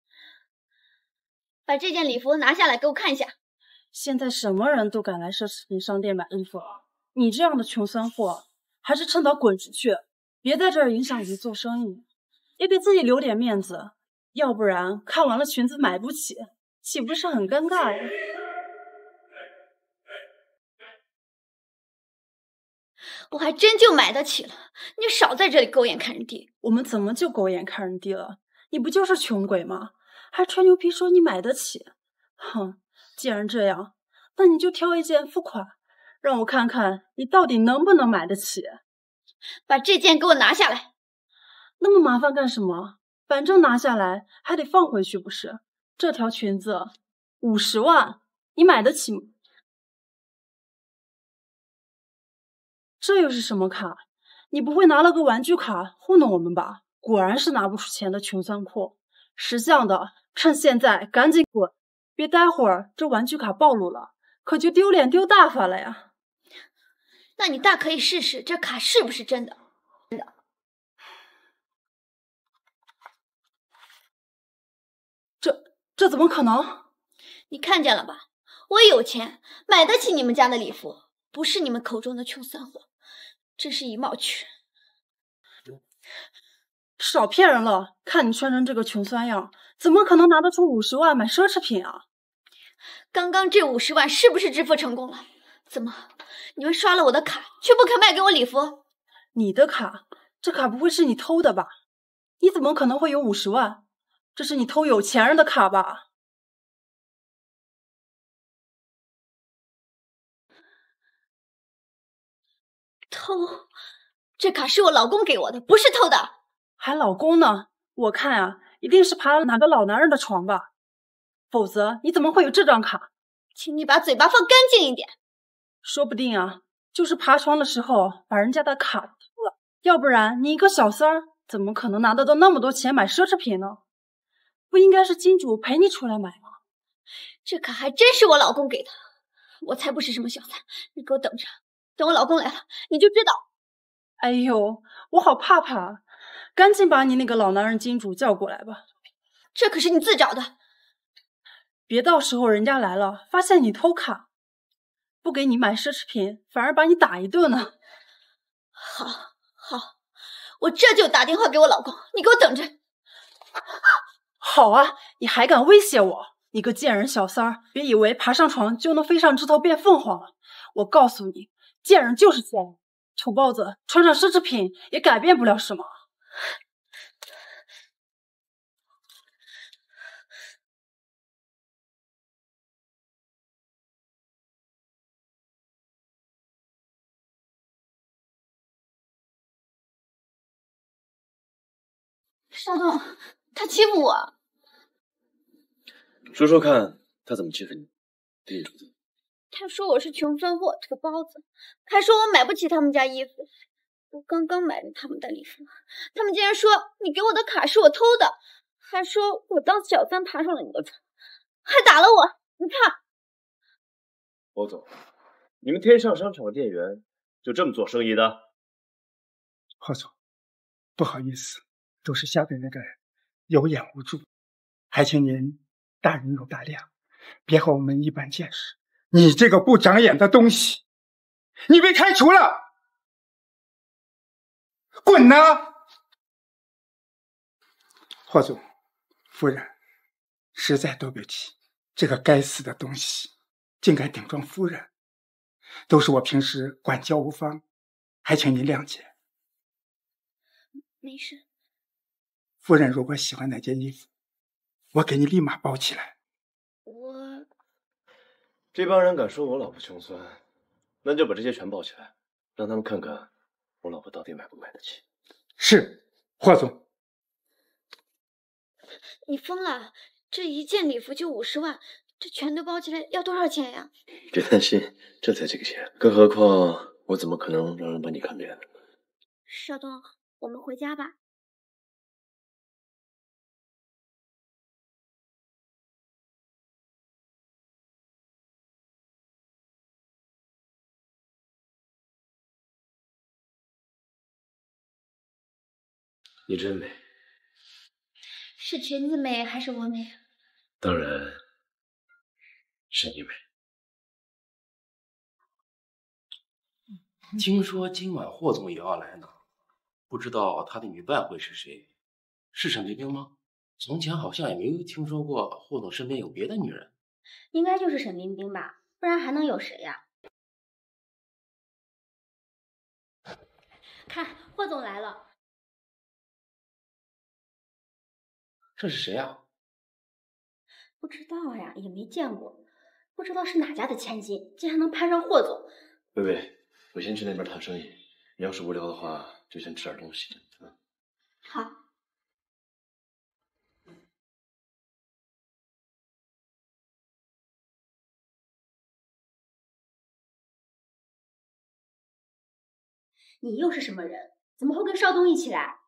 把这件礼服拿下来给我看一下。 现在什么人都敢来奢侈品商店买衣服了，你这样的穷酸货，还是趁早滚出去！别在这儿影响你做生意，也给自己留点面子，要不然看完了裙子买不起，岂不是很尴尬呀？ 我还真就买得起了，你少在这里狗眼看人低。 我们怎么就狗眼看人低了？你不就是穷鬼吗？还吹牛皮说你买得起？哼，既然这样，那你就挑一件付款，让我看看你到底能不能买得起。 把这件给我拿下来！ 那么麻烦干什么？反正拿下来还得放回去，不是？这条裙子五十万，你买得起吗？这又是什么卡？你不会拿了个玩具卡糊弄我们吧？果然是拿不出钱的穷酸货！识相的，趁现在赶紧滚，别待会儿这玩具卡暴露了，可就丢脸丢大发了呀！ 那你大可以试试这卡是不是真的。真的。 这这怎么可能？ 你看见了吧？我有钱，买得起你们家的礼服，不是你们口中的穷酸货，真是以貌取人。 少骗人了！看你穿成这个穷酸样，怎么可能拿得出五十万买奢侈品啊？ 刚刚这五十万是不是支付成功了？怎么，你们刷了我的卡，却不肯卖给我礼服？ 你的卡？这卡不会是你偷的吧？你怎么可能会有五十万？这是你偷有钱人的卡吧？ 偷？这卡是我老公给我的，不是偷的。 还老公呢？我看啊，一定是爬了哪个老男人的床吧？否则你怎么会有这张卡？ 请你把嘴巴放干净一点。 说不定啊，就是爬床的时候把人家的卡偷了，要不然你一个小三儿怎么可能拿得到那么多钱买奢侈品呢？不应该是金主陪你出来买吗？ 这卡还真是我老公给的，我才不是什么小三，你给我等着，等我老公来了你就知道。 哎呦，我好怕怕，赶紧把你那个老男人金主叫过来吧。 这可是你自找的， 别到时候人家来了发现你偷卡，不给你买奢侈品，反而把你打一顿呢。 好，好，我这就打电话给我老公，你给我等着。 好啊，你还敢威胁我？你个贱人小三儿，别以为爬上床就能飞上枝头变凤凰了。我告诉你，贱人就是贱人，土包子穿上奢侈品也改变不了什么。 少东，他欺负我。 说说看，他怎么欺负你？对你说的。 他说我是穷酸货，土包子，还说我买不起他们家衣服。我刚刚买了他们的礼服，他们竟然说你给我的卡是我偷的，还说我当小三爬上了你的床，还打了我。你看， 霍总，你们天上商场的店员就这么做生意的？ 霍总，不好意思，都是下边那个人有眼无珠，还请您大人有大量，别和我们一般见识。你这个不长眼的东西，你被开除了，滚呐！霍总，夫人，实在对不起，这个该死的东西竟敢顶撞夫人，都是我平时管教无方，还请您谅解。 没事。 夫人如果喜欢哪件衣服，我给你立马包起来。 我这帮人敢说我老婆穷酸，那就把这些全包起来，让他们看看我老婆到底买不买得起。 是，霍总。 你疯了？这一件礼服就五十万，这全都包起来要多少钱呀？ 别担心，这才几个钱，更何况我怎么可能让人把你看扁了？ 少东，我们回家吧。 你真美。 是裙子美还是我美？ 当然是你美。 听说今晚霍总也要来呢，不知道他的女伴会是谁？是沈冰冰吗？从前好像也没有听说过霍总身边有别的女人。 应该就是沈冰冰吧，不然还能有谁呀？看，霍总来了。 这是谁呀？ 不知道呀，也没见过，不知道是哪家的千金，竟然能攀上霍总。 薇薇，我先去那边谈生意，你要是无聊的话，就先吃点东西。嗯， 好。你又是什么人？怎么会跟少东一起来？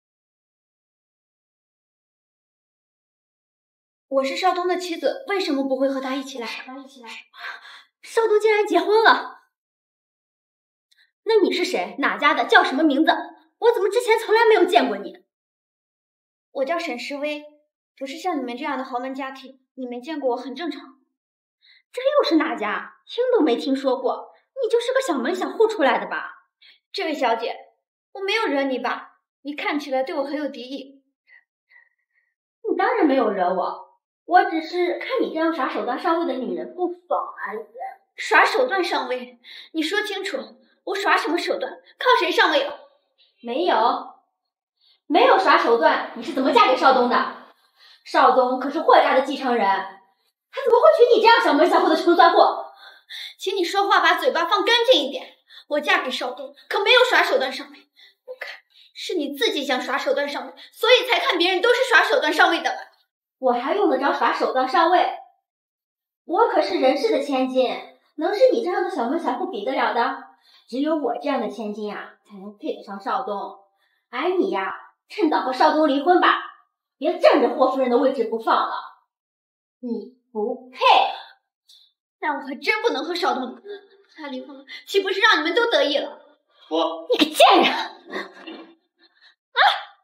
我是少东的妻子，为什么不会和他一起来？ 一起来。少东竟然结婚了？那你是谁？哪家的？叫什么名字？我怎么之前从来没有见过你？ 我叫沈诗薇，不是像你们这样的豪门家庭，你没见过我很正常。 这又是哪家？听都没听说过。你就是个小门小户出来的吧？ 这位小姐，我没有惹你吧？你看起来对我很有敌意。 你当然没有惹我，我只是看你这样耍手段上位的女人不爽而已。 耍手段上位？你说清楚，我耍什么手段？靠谁上位了？ 没有，没有耍手段。你是怎么嫁给少东的？少东可是霍家的继承人，他怎么会娶你这样小门小户的穷酸货？ 请你说话把嘴巴放干净一点。我嫁给少东，可没有耍手段上位。我看是你自己想耍手段上位，所以才看别人都是耍手段上位的吧。 我还用得着耍手段上位？ 我可是人氏的千金，能是你这样的小门小户比得了的？只有我这样的千金啊，才能配得上少东。而你呀，趁早和少东离婚吧，别占着霍夫人的位置不放了。你不配。 那我可真不能和少东离婚，他离婚了，岂不是让你们都得意了？ 我， 你个贱人！啊！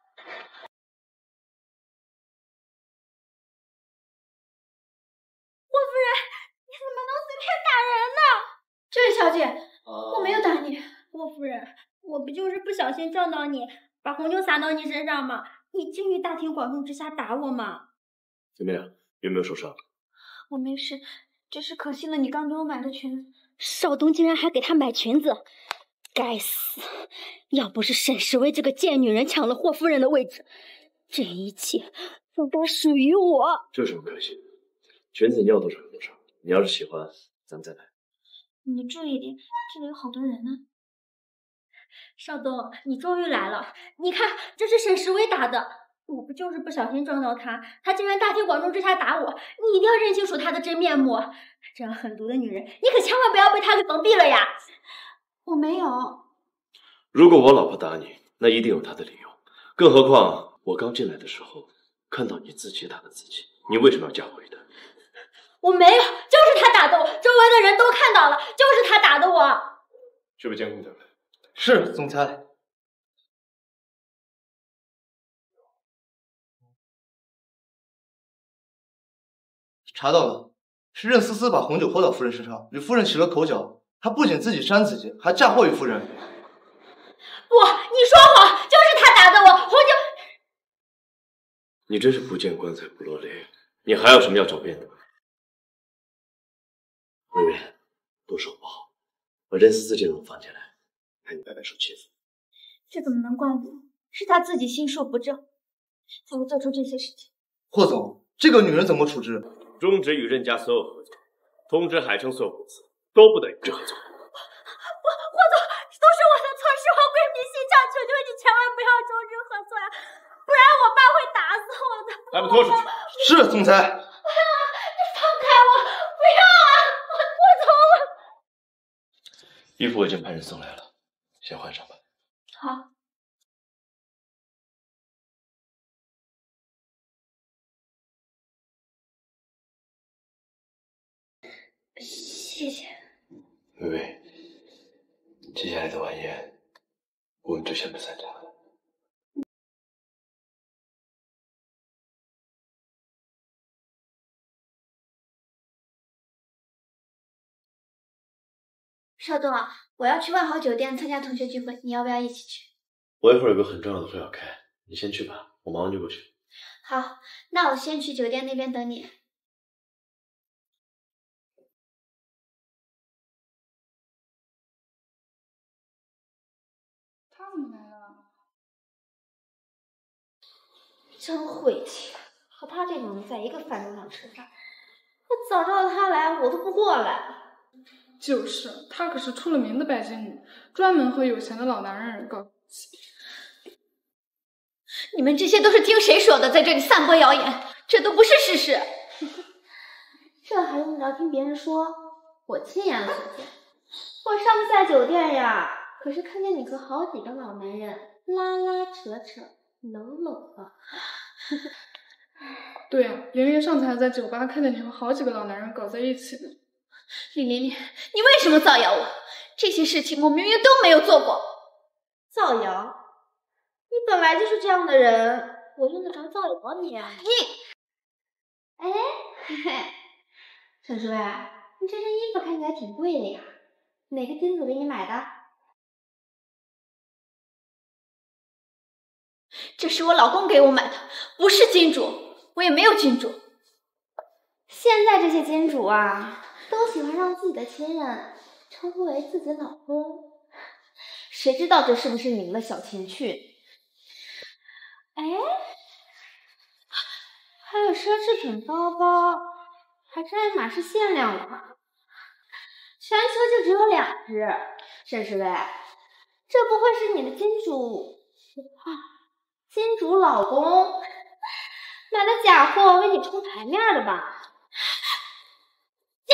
霍夫人，你怎么能随便打人呢？这位小姐，我没有打你。 霍夫人，我不就是不小心撞到你，把红酒洒到你身上吗？你竟于大庭广众之下打我吗？ 怎么样？有没有受伤？ 我没事，只是可惜了你刚给我买的裙子。少东竟然还给他买裙子，该死！要不是沈时薇这个贱女人抢了霍夫人的位置，这一切都该属于我。 这有什么可惜？裙子你要多少有多少，你要是喜欢，咱们再买。 你注意点，这里有好多人呢。少东，你终于来了！你看，这是沈时薇打的。我不就是不小心撞到他，他竟然大庭广众之下打我，你一定要认清楚他的真面目。这样狠毒的女人，你可千万不要被他给蒙蔽了呀！我没有。 如果我老婆打你，那一定有她的理由。更何况我刚进来的时候看到你自己打的自己，你为什么要嫁祸于他？ 我没有，就是他打的我，周围的人都看到了，就是他打的我。 去把监控调来。 是，总裁。查到了，是任思思把红酒泼到夫人身上，与夫人起了口角。她不仅自己扇自己，还嫁祸于夫人。 不，你说谎，就是他打的我，红酒。 你真是不见棺材不落泪，你还有什么要狡辩的？微微，动手不好，把任思思进入房间来，看你白白受欺负。 这怎么能怪我？是他自己心术不正，才会做出这些事情。 霍总，这个女人怎么处置？ 终止与任家所有合作，通知海城所有公司都不得与之合作。 霍霍总，都是我的错，是我闺蜜心肠，求求你千万不要终止合作呀，不然我爸会打死我的。 把他们拖出去。 是，总裁。 不要啊！你放开我！不要啊！霍总。 衣服我已经派人送来了，先换上吧。 好。谢谢。 微微，接下来的晚宴我们就先不参加了。 少东啊，我要去万豪酒店参加同学聚会，你要不要一起去？ 我一会儿有个很重要的会要开，你先去吧，我马上就过去。 好，那我先去酒店那边等你。 他怎么来了？ 真晦气，和他这种人在一个饭桌上吃饭，我早知道他来，我都不过来。 就是，她可是出了名的拜金女，专门和有钱的老男人搞。 你们这些都是听谁说的，在这里散播谣言，这都不是事实。 这还用着听别人说？我亲眼所见。我上次在酒店呀，可是看见你和好几个老男人拉拉扯扯，搂搂的。 对呀、啊，玲玲上次还在酒吧看见你和好几个老男人搞在一起呢。 李玲玲，你为什么造谣我？这些事情我明明都没有做过。 造谣？你本来就是这样的人，我用得着造谣你啊？ 你， 哎，嘿嘿，沈书呀，你这身衣服看起来挺贵的呀，哪个金主给你买的？ 这是我老公给我买的，不是金主，我也没有金主。 现在这些金主啊，都喜欢让自己的亲人称呼为自己老公，谁知道这是不是你们的小情趣？哎，还有奢侈品包包，还是爱马仕限量的，全球就只有两只。沈时薇，这不会是你的金主啊？金主老公买的假货为你撑台面的吧？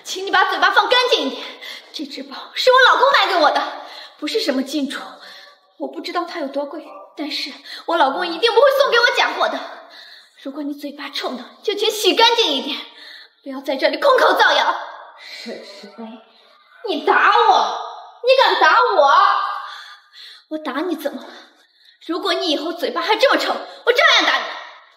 请你把嘴巴放干净一点。这只包是我老公买给我的，不是什么金主。我不知道它有多贵，但是我老公一定不会送给我假货的。如果你嘴巴臭呢，就请洗干净一点，不要在这里空口造谣。 沈世薇，你打我！你敢打我？ 我打你怎么了？如果你以后嘴巴还这么臭，我照样打你。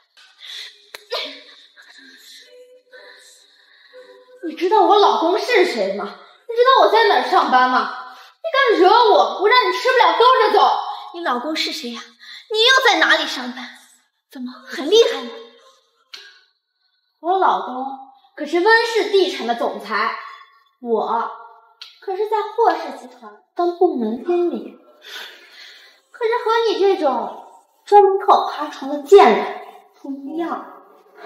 你知道我老公是谁吗？你知道我在哪儿上班吗？你敢惹我，我让你吃不了兜着走！ 你老公是谁呀、啊？你又在哪里上班？怎么很厉害吗？ 我老公可是温氏地产的总裁，我可是在霍氏集团当部门经理。可是和你这种专门靠爬床的贱人不一样。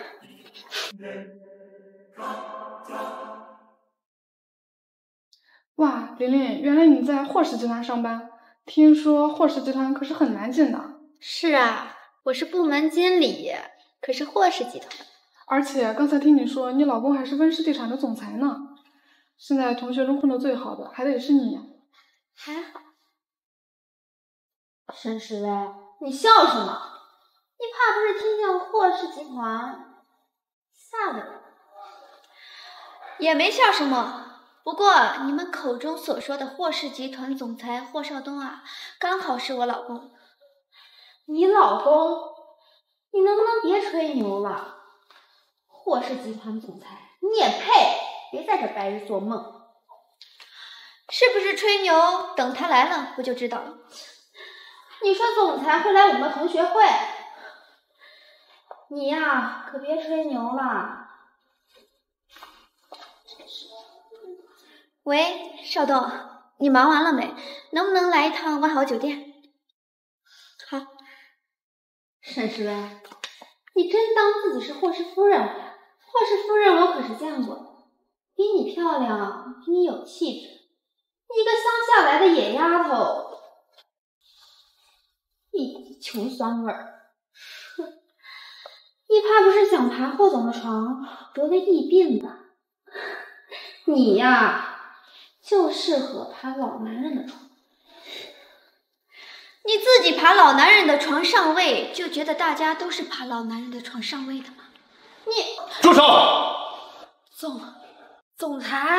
哇，琳琳，原来你在霍氏集团上班，听说霍氏集团可是很难进的。 是啊，我是部门经理，可是霍氏集团。 而且刚才听你说，你老公还是温氏地产的总裁呢。现在同学中混得最好的还得是你。 还好。沈世薇，你笑什么？你怕不是听见霍氏集团吓了你？ 也没笑什么。不过你们口中所说的霍氏集团总裁霍少东啊，刚好是我老公。 你老公？你能不能别吹牛了？霍氏集团总裁，你也配？别在这白日做梦。 是不是吹牛？等他来了不就知道了。 你说总裁会来我们同学会？你呀，可别吹牛了。 喂，少东，你忙完了没？能不能来一趟万豪酒店？好。 沈世薇，你真当自己是霍氏夫人？霍氏夫人我可是见过的，比你漂亮，比你有气质。一个乡下来的野丫头，一股穷酸味儿。哼，你怕不是想爬霍总的床得个疫病吧？你呀，就适合爬老男人的床。 你自己爬老男人的床上位，就觉得大家都是爬老男人的床上位的吗？你住手！ 总总裁，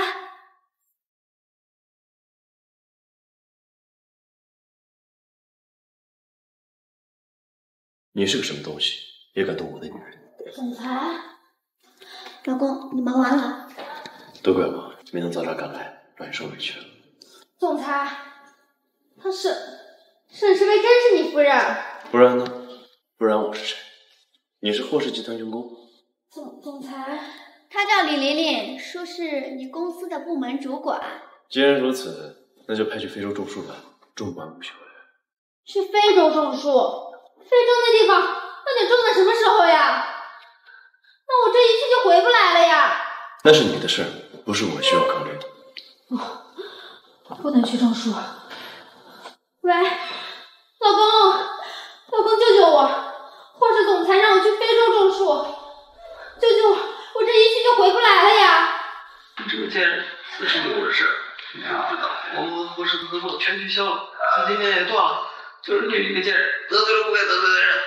你是个什么东西，也敢动我的女人？ 总裁， 老公，你忙完了？ 都怪我没能早点赶来，让你受委屈了。 总裁，他是沈世薇，真是你夫人？ 不然呢？不然我是谁？你是霍氏集团员工？ 总总裁， 她叫李琳琳，说是你公司的部门主管。 既然如此，那就派去非洲种树吧，种满不休。 去非洲种树？非洲那地方，那得种到什么时候呀？那我这一去就回不来了呀。 那是你的事，不是我需要考虑的。 哦，不能去种树。喂，老公，老公救救我！霍氏总裁让我去非洲种树，救救我！我这一去就回不来了呀！ 你这个贱人，四十九的事，你知道我们和霍氏的合作全取消了，资金链也断了，就是你这个贱人得罪了不该得罪的人。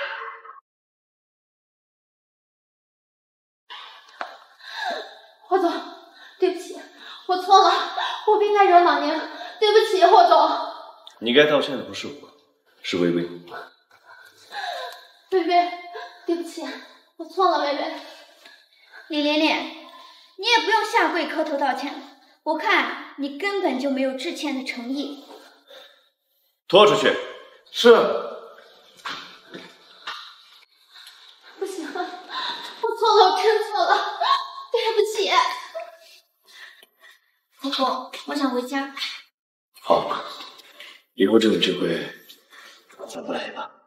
霍总，对不起，我错了，我不应该惹恼您，对不起，霍总。 你该道歉的不是我，是微微。 微微，对不起，我错了，微微。 李琳琳，你也不用下跪磕头道歉了，我看你根本就没有致歉的诚意。 拖出去。 是。 不行，我错了，我真错了，对不起。 老公，我想回家。 好，以后这种聚会咱不来吧。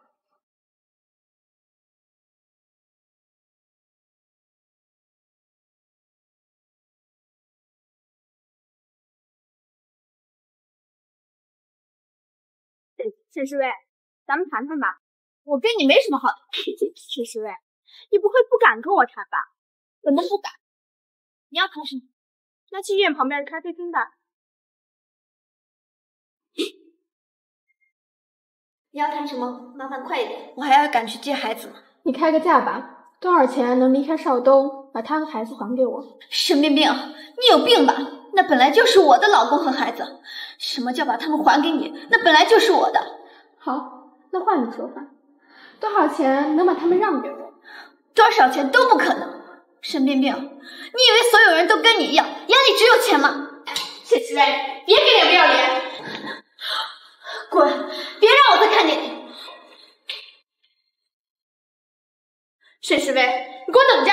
沈世薇，咱们谈谈吧。我跟你没什么好谈。沈世薇，你不会不敢跟我谈吧？怎么不敢？你要谈什么？ 那去医院旁边的咖啡厅吧。 你要谈什么？麻烦快一点，我还要赶去接孩子呢。 你开个价吧，多少钱能离开邵东，把他和孩子还给我？ 沈冰冰，你有病吧？那本来就是我的老公和孩子，什么叫把他们还给你？那本来就是我的。 好，那换你说法，多少钱能把他们让给我？ 多少钱都不可能。沈冰冰，你以为所有人都跟你一样，眼里只有钱吗？谢志威，别给脸不要脸！滚！别让我再看见你！沈世威，你给我等着！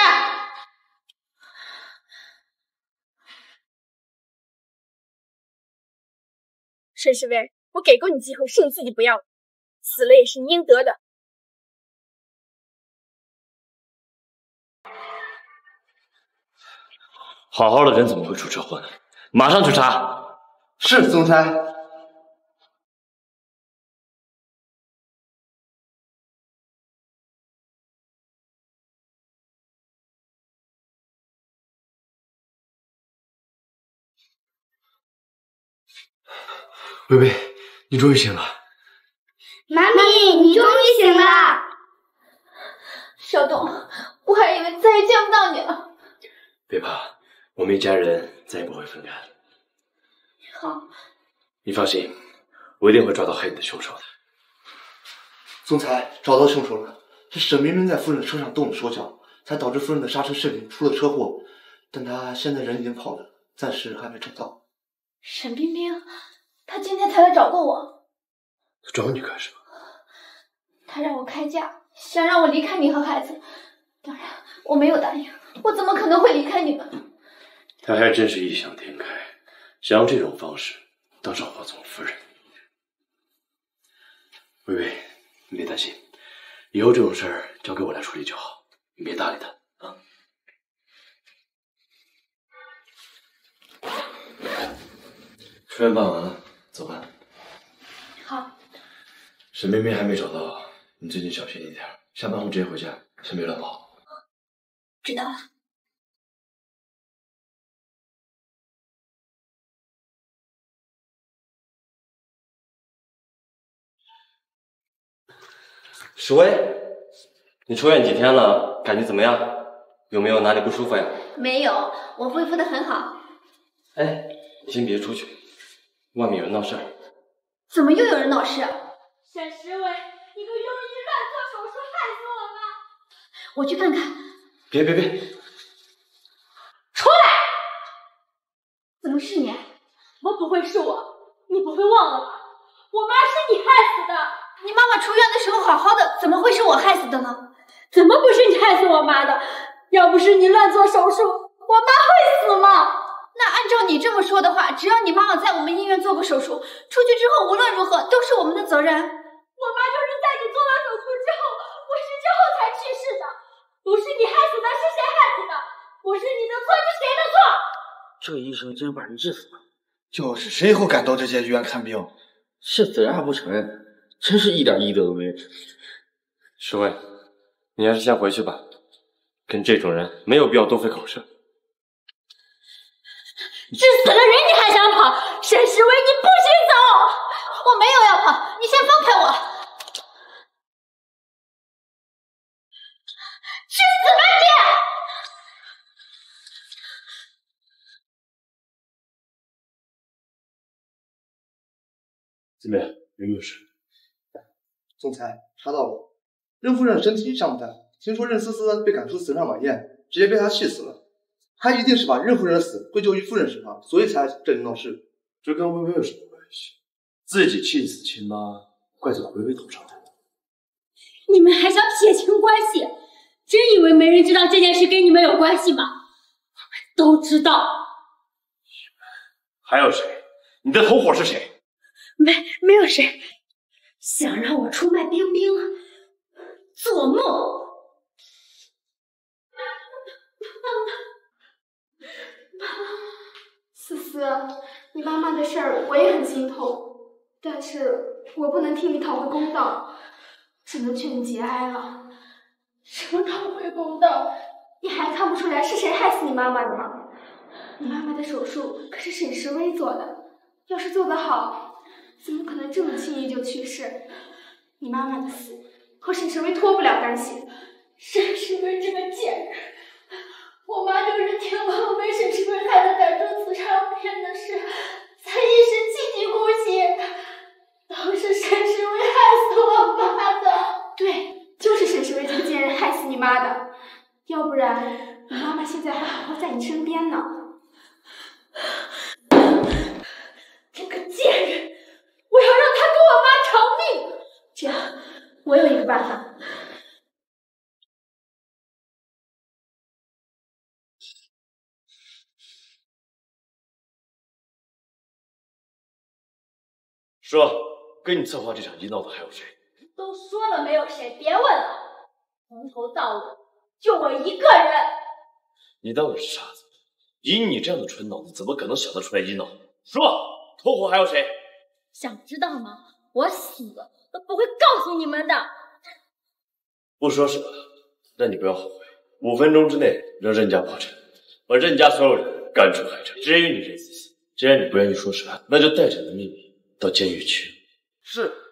沈世威，我给过你机会，是你自己不要的，死了也是你应得的。 好好的人怎么会出车祸呢？马上去查。 是，总裁。薇薇，你终于醒了。 妈咪，你终于醒了。 小东，我还以为再也见不到你了。 别怕，我们一家人再也不会分开了。 好， 你放心，我一定会抓到害你的凶手的。 总裁，找到凶手了，是沈明明在夫人的车上动了手脚，才导致夫人的刹车失灵出了车祸。但他现在人已经跑了，暂时还没找到。 沈冰冰，他今天才来找过我。 他找你干什么？ 他让我开价，想让我离开你和孩子。当然，我没有答应。我怎么可能会离开你们？ 他还真是异想天开，想用这种方式当上霍总夫人。薇薇，你别担心，以后这种事儿交给我来处理就好，你别搭理他啊。书院办完了，走吧。 好。 沈冰冰还没找到，你最近小心一点，下班后直接回家，先别乱跑。 知道了。 史威，你出院几天了？感觉怎么样？有没有哪里不舒服呀？ 没有，我恢复得很好。 哎，你先别出去，外面有人闹事儿。 怎么又有人闹事？ 沈石伟，你个庸医乱做手术，害死我吗？ 我去看看。 别别别！ 出来！怎么是你？ 怎么不会是我？你不会忘了吧？我妈是你害死的。 你妈妈出院的时候好好的，怎么会是我害死的呢？ 怎么不是你害死我妈的？要不是你乱做手术，我妈会死吗？ 那按照你这么说的话，只要你妈妈在我们医院做过手术，出去之后无论如何都是我们的责任。我妈就是在你做完手术之后，不是之后才去世的。不是你害死的，是谁害死的？不是你的错，是谁的错？ 这个医生竟然把人治死了！ 就是谁会敢到这些医院看病？ 是死人还不承认，真是一点医德都没有。 石伟，你还是先回去吧，跟这种人没有必要多费口舌。 治死了人你还想跑？沈石伟，你不许走！ 我没有要跑，你先放开我！去死吧这边有没有事？ 总裁查到了，任夫人的身体上不太好，听说任思思被赶出慈善晚宴，直接被他气死了。他一定是把任夫人的死归咎于夫人身上，所以才这里闹事。 这跟微微有什么关系？自己气死亲妈，怪在微微头上的。 你们还想撇清关系？真以为没人知道这件事跟你们有关系吗？我们都知道。 还有谁？你的同伙是谁？ 没，没有谁。想让我出卖冰冰？做梦！ 思思，你妈妈的事儿我也很心痛，但是我不能替你讨回公道，只能劝你节哀了。 什么讨回公道？ 你还看不出来是谁害死你妈妈的吗？ 你妈妈的手术可是沈时威做的，要是做得好，怎么可能这么轻易就去世？你妈妈的死和沈时威脱不了干系。 沈时威这个贱人，我妈就是听闻我被沈时威害得胆中刺伤别人的事，才一时气急攻心。都是沈时威害死我妈的。 对，就是沈时威这个贱人害死你妈的，要不然你妈妈现在还好好在你身边呢。 这个贱人，我要让她跟我妈偿命。 这样，我有一个办法。 说，跟你策划这场医闹的还有谁？ 都说了没有谁，别问了。从头到尾就我一个人。 你当我是傻子？以你这样的蠢脑子，怎么可能想得出来医闹？说，同伙还有谁？ 想知道吗？我死了都不会告诉你们的。 不说是吧？那你不要后悔，五分钟之内让任家破产，把任家所有人赶出海城。至于你这次死，既然你不愿意说实话，那就带着你的秘密到监狱去。 是。 不不，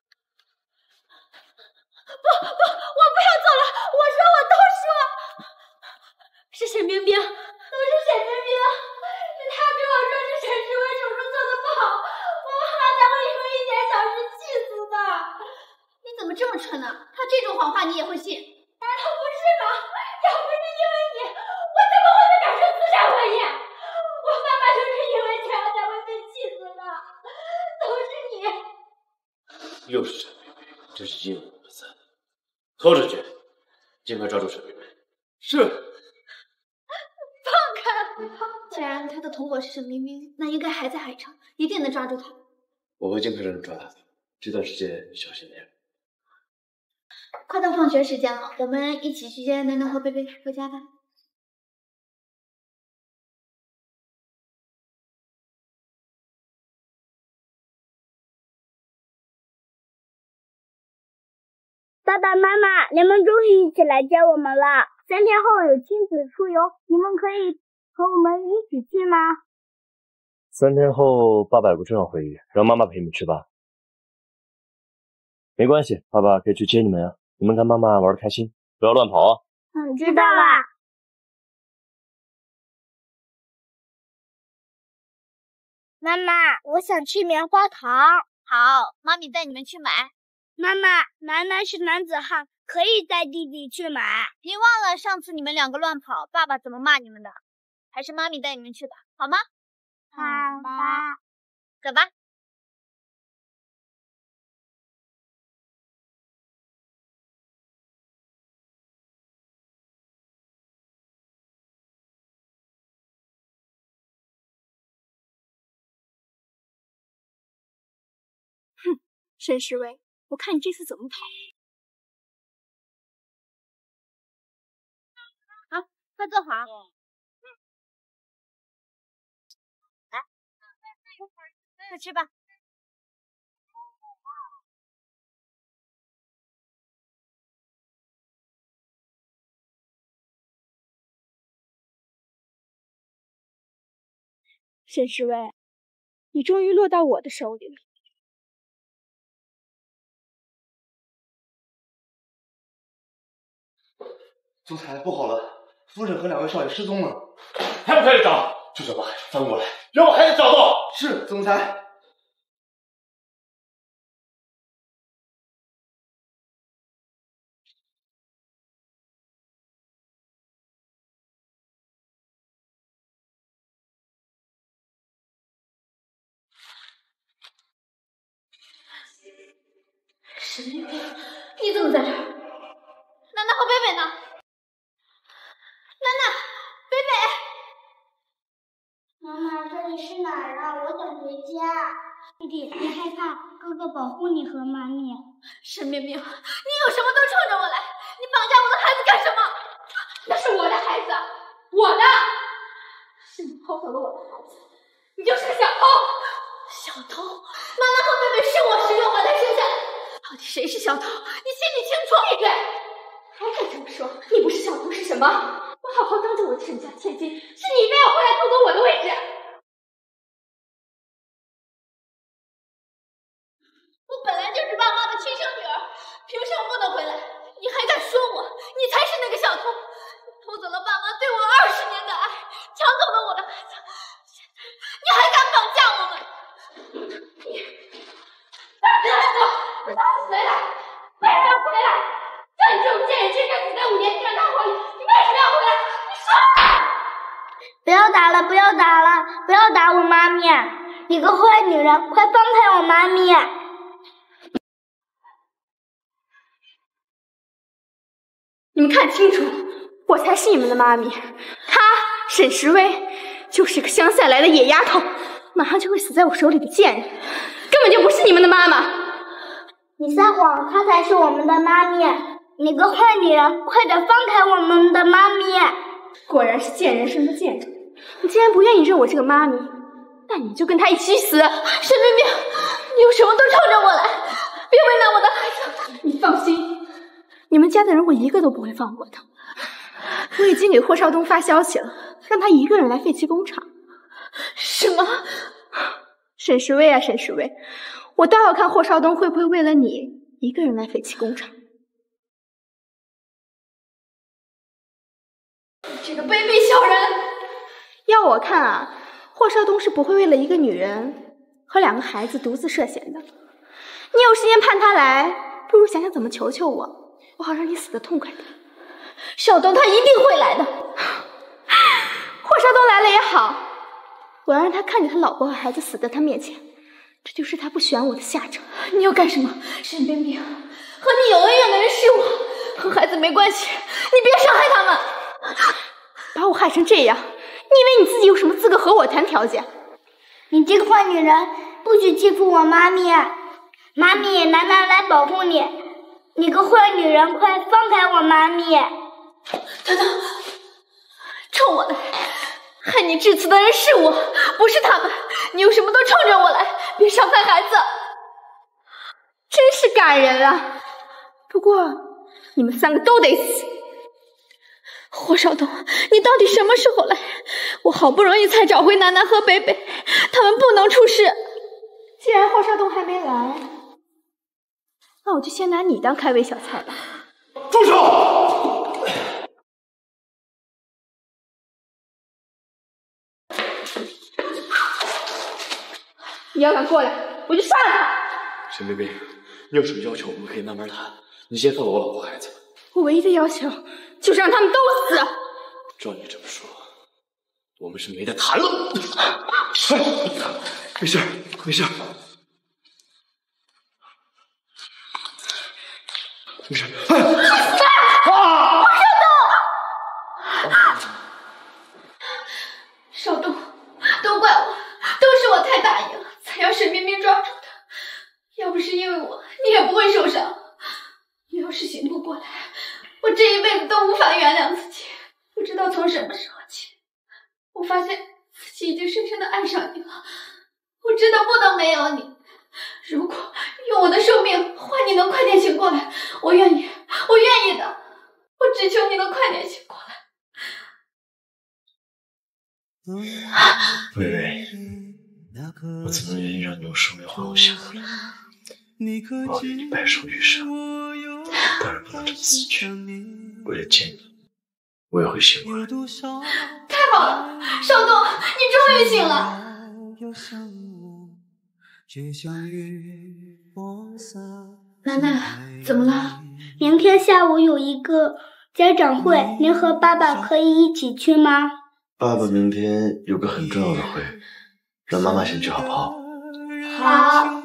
我不要走了，我说我都说。是沈冰冰，都是沈冰冰，是她跟我说是沈时威手术做的不好，我妈才会因为一点小事气死的。你怎么这么蠢呢？她这种谎话你也会信？难道不是吗？要不是因为你，我怎么会被打成自杀晚宴？我妈妈就是因为这样才会被气死的。都是你！ 又是沈薇薇，真是阴魂不散。拖出去，尽快抓住沈薇薇。 是。 放开！既然他的同伙是沈冰冰，那应该还在海城，一定能抓住他。 我会尽快让人抓他的。这段时间小心点。 快到放学时间了，我们一起去接楠楠和贝贝回家吧。 爸爸妈妈，你们终于一起来接我们了。三天后有亲子出游，你们可以和我们一起去吗？ 三天后，爸爸有个重要会议，让妈妈陪你们去吧。没关系，爸爸可以去接你们啊。你们跟妈妈玩得开心，不要乱跑啊。 嗯，知道了。妈妈，我想吃棉花糖。 好，妈咪带你们去买。 妈妈，楠楠是男子汉，可以带弟弟去买。 别忘了上次你们两个乱跑，爸爸怎么骂你们的？还是妈咪带你们去吧，好吗？ 好吧。 走吧。 哼，沈时威，我看你这次怎么跑！ 好，快坐好。来，快吃吧。 沈时威，你终于落到我的手里了。 总裁，不好了，夫人和两位少爷失踪了。 还不快点找！就这把海翻过来，让我孩子找到。 是，总裁。 沈冰冰，你怎么在这儿？楠楠和贝贝呢？楠楠，贝贝。 妈妈，这里是哪儿啊？我想回家。弟弟，别害怕，哥哥保护你和妈咪。 沈冰冰，你有什么都冲着我来！你绑架我的孩子干什么？那是我的孩子，我的，是你偷走了我的孩子，你就是个小偷！小偷！楠楠和贝贝是我使用把他生下来，到底谁是小偷？你心里清楚。闭嘴！还敢这么说？你不是小偷是什么？我好好当着我的沈家千金，是你非要过来夺走我的位置。我本来就是爸妈的亲生女儿，凭什么不能回来？你还敢说我？你才是那个小偷！你偷走了爸妈对我二十年的爱，抢走了我的孩子，现在你还敢绑架我们？你，大哥，回来！为什么要回来？像你这种贱人，亲生子在五年级的大火里，你为什么要回来？你说！ 不要打了，不要打了，不要打我妈咪！你个坏女人，快放开我妈咪！ 你们看清楚，我才是你们的妈咪，她沈时薇就是个乡下来的野丫头，马上就会死在我手里的贱人，根本就不是你们的妈妈。 你撒谎，她才是我们的妈咪！你个坏女人，快点放开我们的妈咪！ 果然是贱人生的贱种，你既然不愿意认我这个妈咪，那你就跟她一起死。沈冰冰，你有什么都冲着我来，别为难我的孩子。你放心，你们家的人我一个都不会放过的。我已经给霍少东发消息了，让他一个人来废弃工厂。什么？沈时薇啊，沈时薇，我倒要看霍少东会不会为了你一个人来废弃工厂。这个卑鄙小人！要我看啊，霍少东是不会为了一个女人和两个孩子独自涉险的。你有时间盼他来，不如想想怎么求求我，我好让你死得痛快点。少东他一定会来的。霍少东来了也好，我要让他看见他老婆和孩子死在他面前，这就是他不选我的下场。你要干什么？沈冰冰，和你有恩怨的人是我，和孩子没关系，你别伤害他们。把我害成这样，你以为你自己有什么资格和我谈条件？ 你这个坏女人，不许欺负我妈咪！妈咪，楠楠来保护你！你个坏女人，快放开我妈咪！ 等等，冲我来！害你致辞的人是我，不是他们。你有什么都冲着我来，别伤害孩子。真是感人啊！不过你们三个都得死。霍少东，你到底什么时候来？我好不容易才找回楠楠和北北，他们不能出事。既然霍少东还没来，那我就先拿你当开胃小菜吧。 住手！ 你要敢过来，我就杀了他！ 沈冰冰，你有什么要求，我们可以慢慢谈。你先放了我老婆孩子。 我唯一的要求就是让他们都死。 照你这么说，我们是没得谈了。 没事，没事，没事。哎， 啊！少东，少东，都怪我，都是我太大意了，才让沈冰冰抓住他。要不是因为我，你也不会受伤。你要是醒不过来，我这一辈子都无法原谅自己。不知道从什么时候起，我发现自己已经深深的爱上你了。我真的不能没有你。如果用我的生命换你能快点醒过来，我愿意，我愿意的。我只求你能快点醒过来。 薇薇，我怎么愿意让你用生命换我醒过来？我要与你白首余生，当然不能这么死去。为了见你，我也会醒过来。 太好了，少东，你终于醒了。楠楠，怎么了？ 明天下午有一个家长会，您和爸爸可以一起去吗？ 爸爸明天有个很重要的会，让妈妈先去好不好？ 好。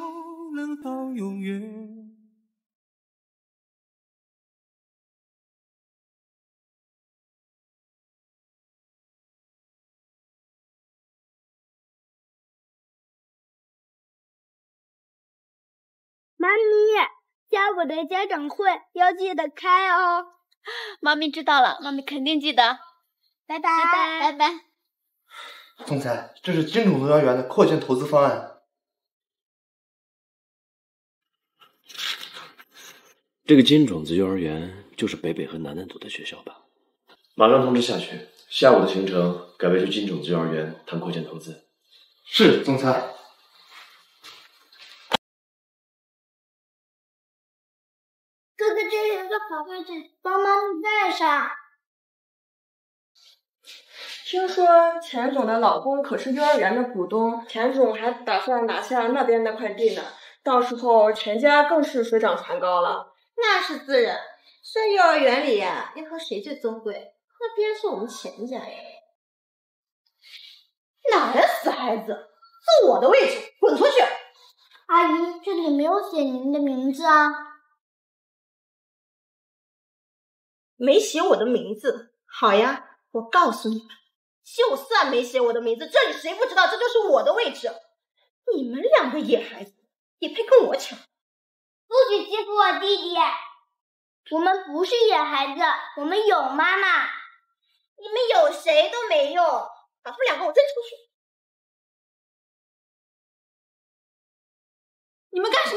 妈咪，下午的家长会要记得开哦。 妈咪知道了，妈咪肯定记得。 拜拜拜拜。 总裁，这是金种子幼儿园的扩建投资方案。 这个金种子幼儿园就是北北和楠楠读的学校吧？马上通知下去， 下午的行程改为去金种子幼儿园谈扩建投资。 是，总裁。 哥哥，这是个好位置，帮妈妈带上。 听说钱总的老公可是幼儿园的股东，钱总还打算拿下那边那块地呢，到时候全家更是水涨船高了。 那是自然，这幼儿园里呀、啊，要和谁最尊贵？那必然是我们钱家呀。哪来的死孩子？坐我的位置，滚出去！ 阿姨，这里没有写您的名字啊。 没写我的名字，好呀，我告诉你们，就算没写我的名字，这里谁不知道这就是我的位置？你们两个野孩子也配跟我抢？ 不许欺负我弟弟！我们不是野孩子，我们有妈妈。 你们有谁都没用，把他们两个给我扔出去！ 你们干什么？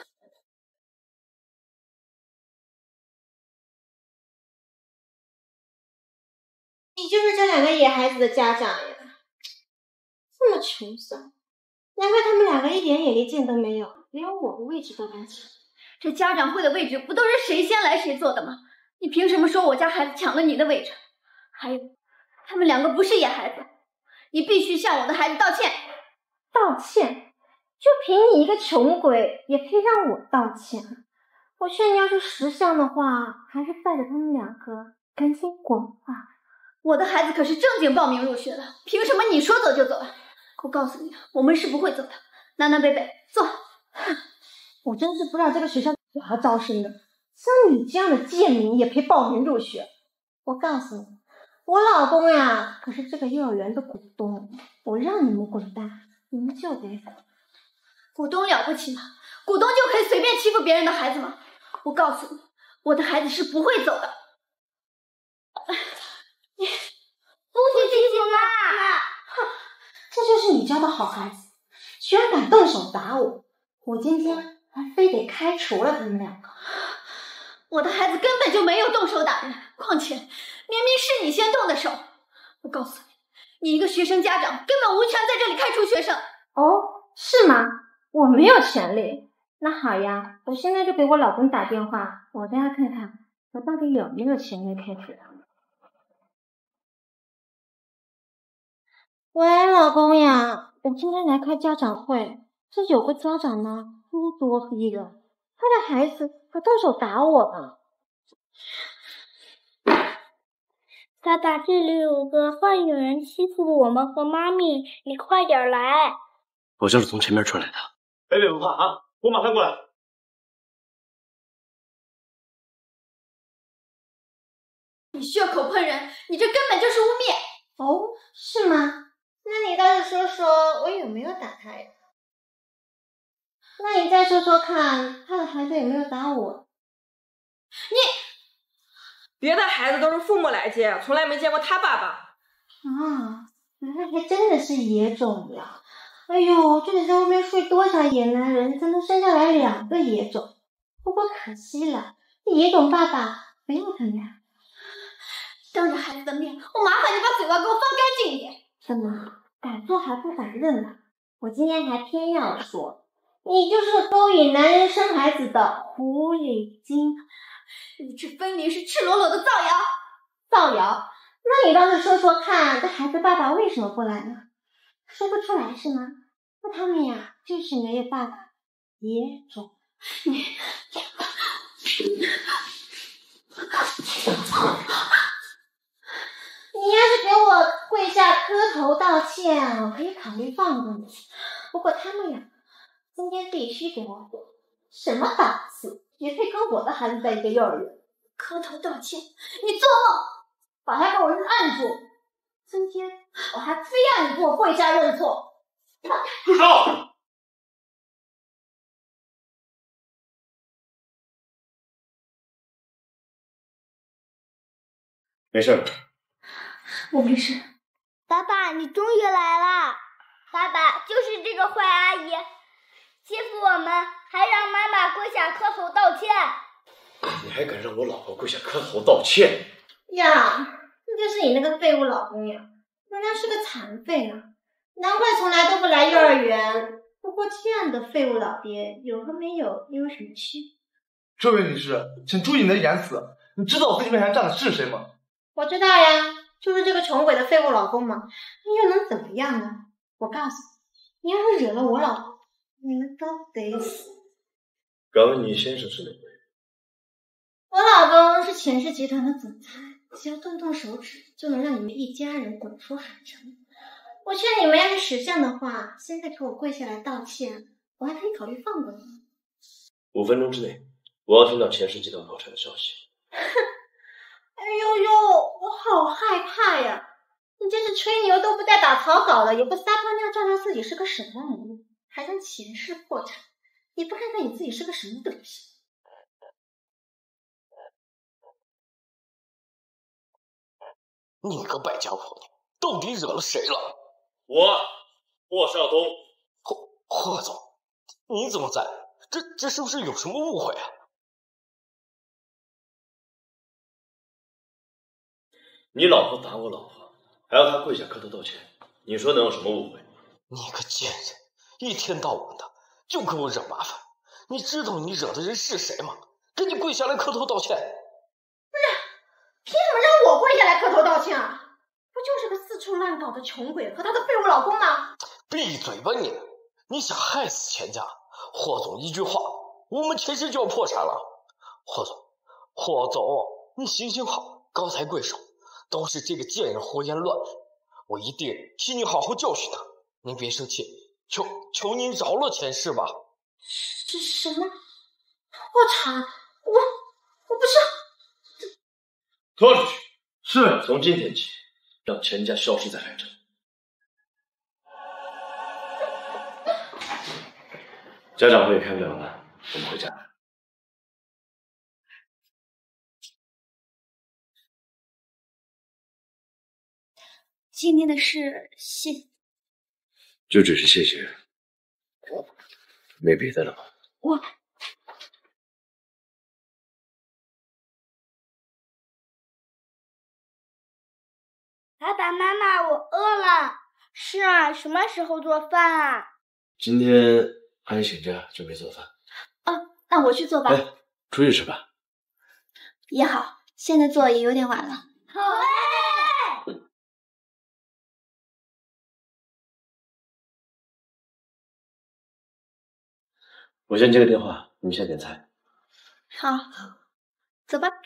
你就是这两个野孩子的家长呀！这么穷酸，难怪他们两个一点眼力见都没有，连我的位置都敢抢。 这家长会的位置不都是谁先来谁坐的吗？你凭什么说我家孩子抢了你的位置？还有，他们两个不是野孩子，你必须向我的孩子道歉。 道歉？就凭你一个穷鬼，也配让我道歉？我劝你要是识相的话，还是带着他们两个赶紧滚吧。 我的孩子可是正经报名入学的，凭什么你说走就走啊？我告诉你，我们是不会走的。南南北北，坐。 我真是不知道这个学校怎么招生的，像你这样的贱民也配报名入学？我告诉你，我老公呀可是这个幼儿园的股东，我让你们滚蛋，你们就得滚。 股东了不起吗？股东就可以随便欺负别人的孩子吗？我告诉你，我的孩子是不会走的。 不许欺负妈妈！ 哼，这就是你教的好孩子，居然敢动手打我！我今天还非得开除了他们两个。 我的孩子根本就没有动手打人，况且明明是你先动的手。我告诉你，你一个学生家长根本无权在这里开除学生。 哦，是吗？我没有权利。那好呀，我现在就给我老公打电话，我让他看看我到底有没有权利开除他们。喂，老公呀，我今天来开家长会，这有个家长呢，咄咄逼人，他的孩子还动手打我呢。 爸爸，这里有个坏人欺负我们和妈咪，你快点来。 我就是从前面出来的。 北北不怕啊，我马上过来。 你血口喷人，你这根本就是污蔑。 哦，是吗？那你倒是说说我有没有打他呀？那你再说说看，他的孩子有没有打我？ 你别的孩子都是父母来接，从来没见过他爸爸。 啊，那还真的是野种呀！哎呦，这里在外面睡多少野男人，才能生下来两个野种？不过可惜了，野种爸爸没有他俩。 当着孩子的面，我麻烦你把嘴巴给我放干净一点。 怎么，敢做还不敢认了？我今天还偏要说，你就是勾引男人生孩子的狐狸精。 你这分明是赤裸裸的造谣！ 造谣？那你倒是说说看，这孩子爸爸为什么不来呢？说不出来是吗？那他们呀，就是没有爸爸，野种。 你， 你要是给我跪下磕头道歉，我可以考虑放过你。不过他们俩今天必须给我滚！什么档次，也配跟我的孩子在一个幼儿园？ 磕头道歉？你做梦！ 把他给我按住！今天我还非要你给我跪下认错！ 住手！ 没事。 我没事。 爸爸，你终于来了！爸爸，就是这个坏阿姨欺负我们，还让妈妈跪下磕头道歉。 你还敢让我老婆跪下磕头道歉？ 呀， 就是你那个废物老公呀，人家是个残废呢，难怪从来都不来幼儿园。不过这样的废物老爹有和没有又有什么区别？ 这位女士，请注意你的言辞。你知道我跟你面前站的是谁吗？ 我知道呀，就是这个穷鬼的废物老公嘛。你又能怎么样呢？我告诉你，你要是惹了我老公，你们都得死。 敢问你先生是哪位？ 我老公是钱氏集团的总裁，只要动动手指，就能让你们一家人滚出海城。我劝你们要是识相的话，现在给我跪下来道歉，我还可以考虑放过你。 五分钟之内，我要听到钱氏集团破产的消息。 哎呦呦，我好害怕呀！你这是吹牛都不带打草稿的，也不撒泡尿照照自己是个什么人，还让钱氏破产，也不看看你自己是个什么德行。 你个败家婆娘，到底惹了谁了？ 我，霍少东。 霍霍总，你怎么在？这这是不是有什么误会啊？ 你老婆打我老婆，还要她跪下磕头道歉，你说能有什么误会？ 你个贱人，一天到晚的就给我惹麻烦。你知道你惹的人是谁吗？赶紧跪下来磕头道歉。 不是，凭什么让我跪下来磕头道歉啊？不就是个四处乱搞的穷鬼和他的废物老公吗？ 闭嘴吧你！你想害死钱家？霍总一句话，我们钱氏就要破产了。霍总，霍总，你行行好，高抬贵手。都是这个贱人胡言乱语，我一定替你好好教训他。您别生气，求求您饶了钱氏吧。 是什么？破产？我我不是。 拖出去。是。从今天起，让钱家消失在海城。家长会开不了了，我们回家。 今天的事，谢， 就只是谢谢，没别的了吗？ 我爸爸妈妈，我饿了。是啊，什么时候做饭啊？ 今天阿姨请假，准备做饭。 哦，那我去做吧。 哎，出去吃吧。 也好，现在做也有点晚了。 好嘞。 我先接个电话，你们先点菜。 好，走吧。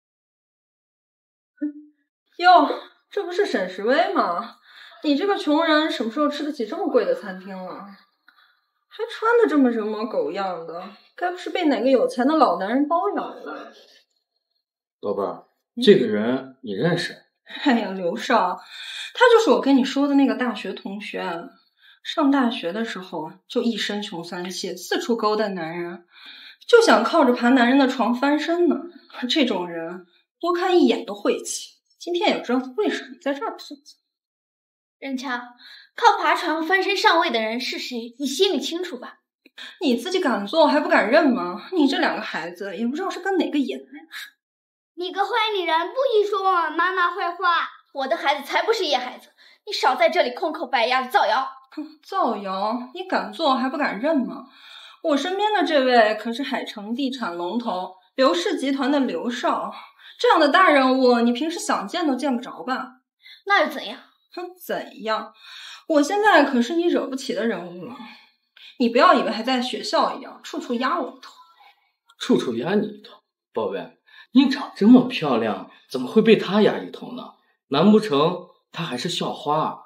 哟，这不是沈时威吗？你这个穷人什么时候吃得起这么贵的餐厅了？还穿的这么人模狗样的，该不是被哪个有钱的老男人包养了？ 宝贝儿，这个人你认识？ 哎呀，刘少，他就是我跟你说的那个大学同学。上大学的时候就一身穷酸气，四处勾搭男人，就想靠着爬男人的床翻身呢。这种人多看一眼都晦气。今天也知道他为什么在这儿吐槽。 任强，靠爬床翻身上位的人是谁？你心里清楚吧？ 你自己敢做还不敢认吗？你这两个孩子也不知道是跟哪个野男人。 你个坏女人，不许说我们妈妈坏话！ 我的孩子才不是野孩子，你少在这里空口白牙的造谣。 造谣？你敢做还不敢认吗？我身边的这位可是海城地产龙头刘氏集团的刘少，这样的大人物你平时想见都见不着吧？ 那又怎样？ 哼，怎样？我现在可是你惹不起的人物了。你不要以为还在学校一样，处处压我一头。 处处压你一头？宝贝，你长这么漂亮，怎么会被他压一头呢？难不成他还是校花？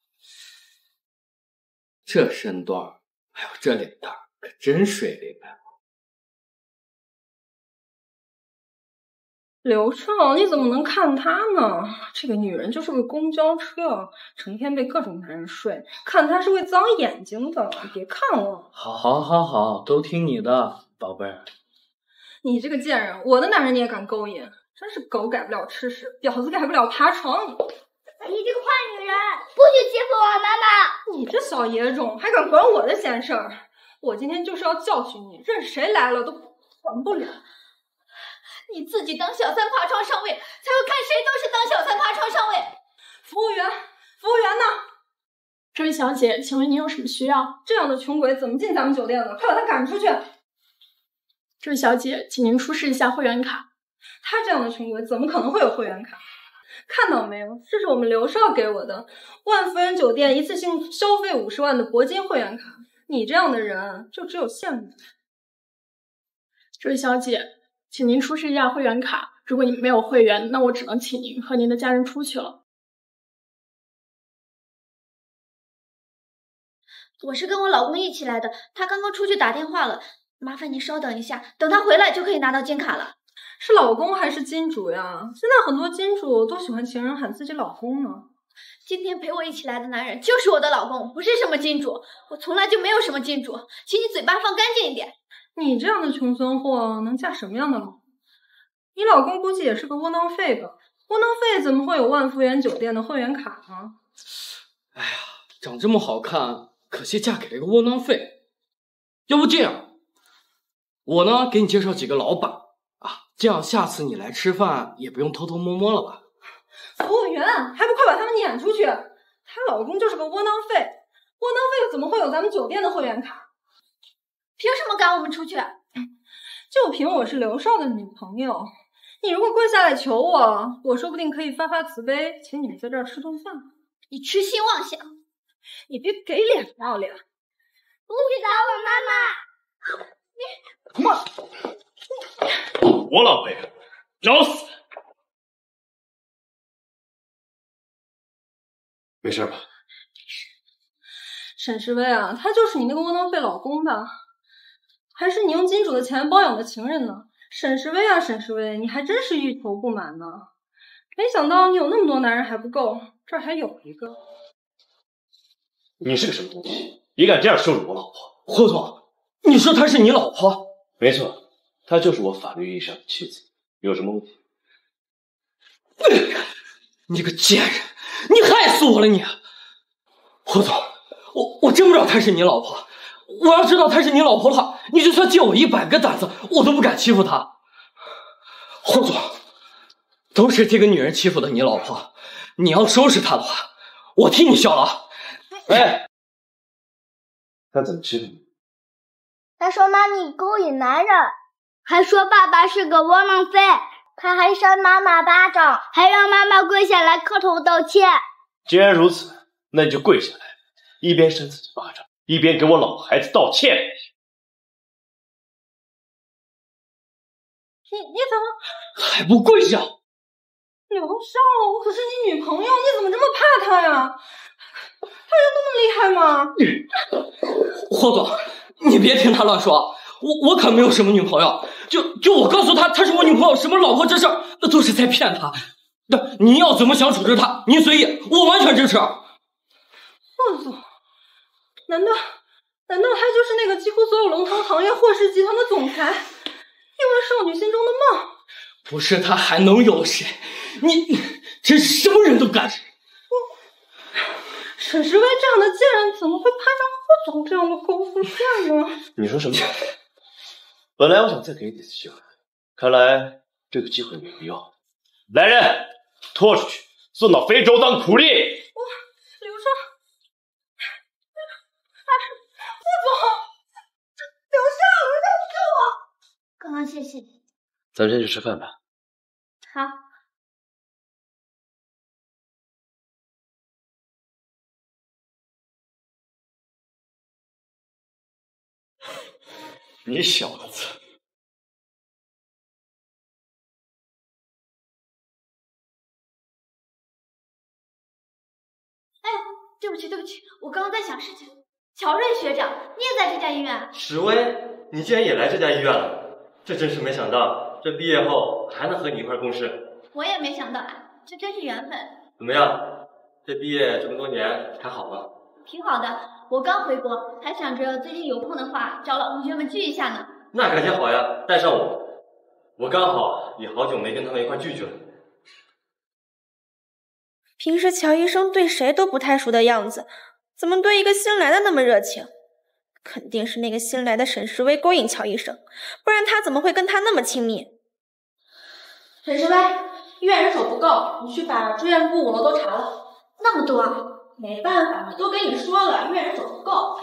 这身段还有这脸蛋，可真水灵啊！ 刘少，你怎么能看她呢？这个女人就是个公交车，成天被各种男人睡，看她是会脏眼睛的。别看我。 好，好，好，好，都听你的，宝贝儿。 你这个贱人，我的男人你也敢勾引？真是狗改不了吃屎，婊子改不了爬床。 你这个坏女人，不许欺负我妈妈！ 你这小野种，还敢管我的闲事儿？我今天就是要教训你，任谁来了都管不了。 你自己当小三夸窗上位，才会看谁都是当小三夸窗上位。 服务员，服务员呢？ 这位小姐，请问您有什么需要？ 这样的穷鬼怎么进咱们酒店的？快把他赶出去！ 这位小姐，请您出示一下会员卡。 他这样的穷鬼怎么可能会有会员卡？看到没有，这是我们刘少给我的万福园酒店一次性消费五十万的铂金会员卡。你这样的人就只有羡慕。 这位小姐，请您出示一下会员卡。如果你没有会员，那我只能请您和您的家人出去了。 我是跟我老公一起来的，他刚刚出去打电话了，麻烦您稍等一下，等他回来就可以拿到金卡了。 是老公还是金主呀？现在很多金主都喜欢情人喊自己老公呢。 今天陪我一起来的男人就是我的老公，不是什么金主，我从来就没有什么金主，请你嘴巴放干净一点。 你这样的穷酸货能嫁什么样的老公？你老公估计也是个窝囊废吧？窝囊废怎么会有万福园酒店的会员卡呢？ 哎呀，长这么好看，可惜嫁给了一个窝囊废。要不这样，我呢给你介绍几个老板啊，这样下次你来吃饭也不用偷偷摸摸了吧？ 服务员，还不快把他们撵出去！她老公就是个窝囊废，窝囊废怎么会有咱们酒店的会员卡？ 凭什么赶我们出去？ 就凭我是刘少的女朋友，你如果跪下来求我，我说不定可以发发慈悲，请你们在这儿吃顿饭。 你痴心妄想！ 你别给脸不要脸！ 不许打我妈妈！ 妈，我老婆找死！没事吧？ 沈世威啊，他就是你那个窝囊废老公吧？还是你用金主的钱包养的情人呢？沈世威啊，沈世威，你还真是欲求不满呢。没想到你有那么多男人还不够，这儿还有一个。 你是个什么东西？也敢这样羞辱我老婆？ 霍总，你说她是你老婆？ 没错，她就是我法律意义上的妻子。有什么问题？ 你个贱人，你害死我了你！霍总，我我真不知道她是你老婆。我要知道她是你老婆的话，你就算借我一百个胆子，我都不敢欺负她。霍总，都是这个女人欺负的你老婆，你要收拾她的话，我替你效劳。 哎，她怎么欺负你？ 他说妈咪勾引男人，还说爸爸是个窝囊废，他还扇妈妈巴掌，还让妈妈跪下来磕头道歉。 既然如此，那你就跪下来，一边扇自己巴掌，一边给我老婆孩子道歉。 你你怎么还不跪下？ 刘少，我可是你女朋友，你怎么这么怕他呀？他有那么厉害吗？ 霍总，你别听他乱说，我我可没有什么女朋友。就就我告诉他她是我女朋友，什么老婆这事儿，那都是在骗他。那您要怎么想处置他，您随意，我完全支持。 霍总，难道难道他就是那个几乎所有龙腾行业霍氏集团的总裁，亿万少女心中的梦？ 不是他还能有谁？你真是什么人都敢。 沈世威这样的贱人怎么会攀上霍总这样的狗夫线呢？ 你说什么？本来我想再给你一次机会，看来这个机会没有用。来人，拖出去，送到非洲当苦力。 我刘少，哎，霍总，刘少，刘少救我！ 刚刚谢谢你。 咱们先去吃饭吧。 好。 你小子！ 哎，对不起，对不起，我刚刚在想事情。乔瑞学长，你也在这家医院？ 史威，你竟然也来这家医院了，这真是没想到，这毕业后还能和你一块共事。 我也没想到啊，这真是缘分。 怎么样？这毕业这么多年还好吗？ 挺好的，我刚回国，还想着最近有空的话找老同学们聚一下呢。 那感情好呀，带上我，我刚好也好久没跟他们一块聚聚了。 平时乔医生对谁都不太熟的样子，怎么对一个新来的那么热情？肯定是那个新来的沈世威勾引乔医生，不然他怎么会跟他那么亲密？ 沈世威，医院人手不够，你去把住院部五楼都查了。 那么多啊？ 没办法，都跟你说了，医院人手不够。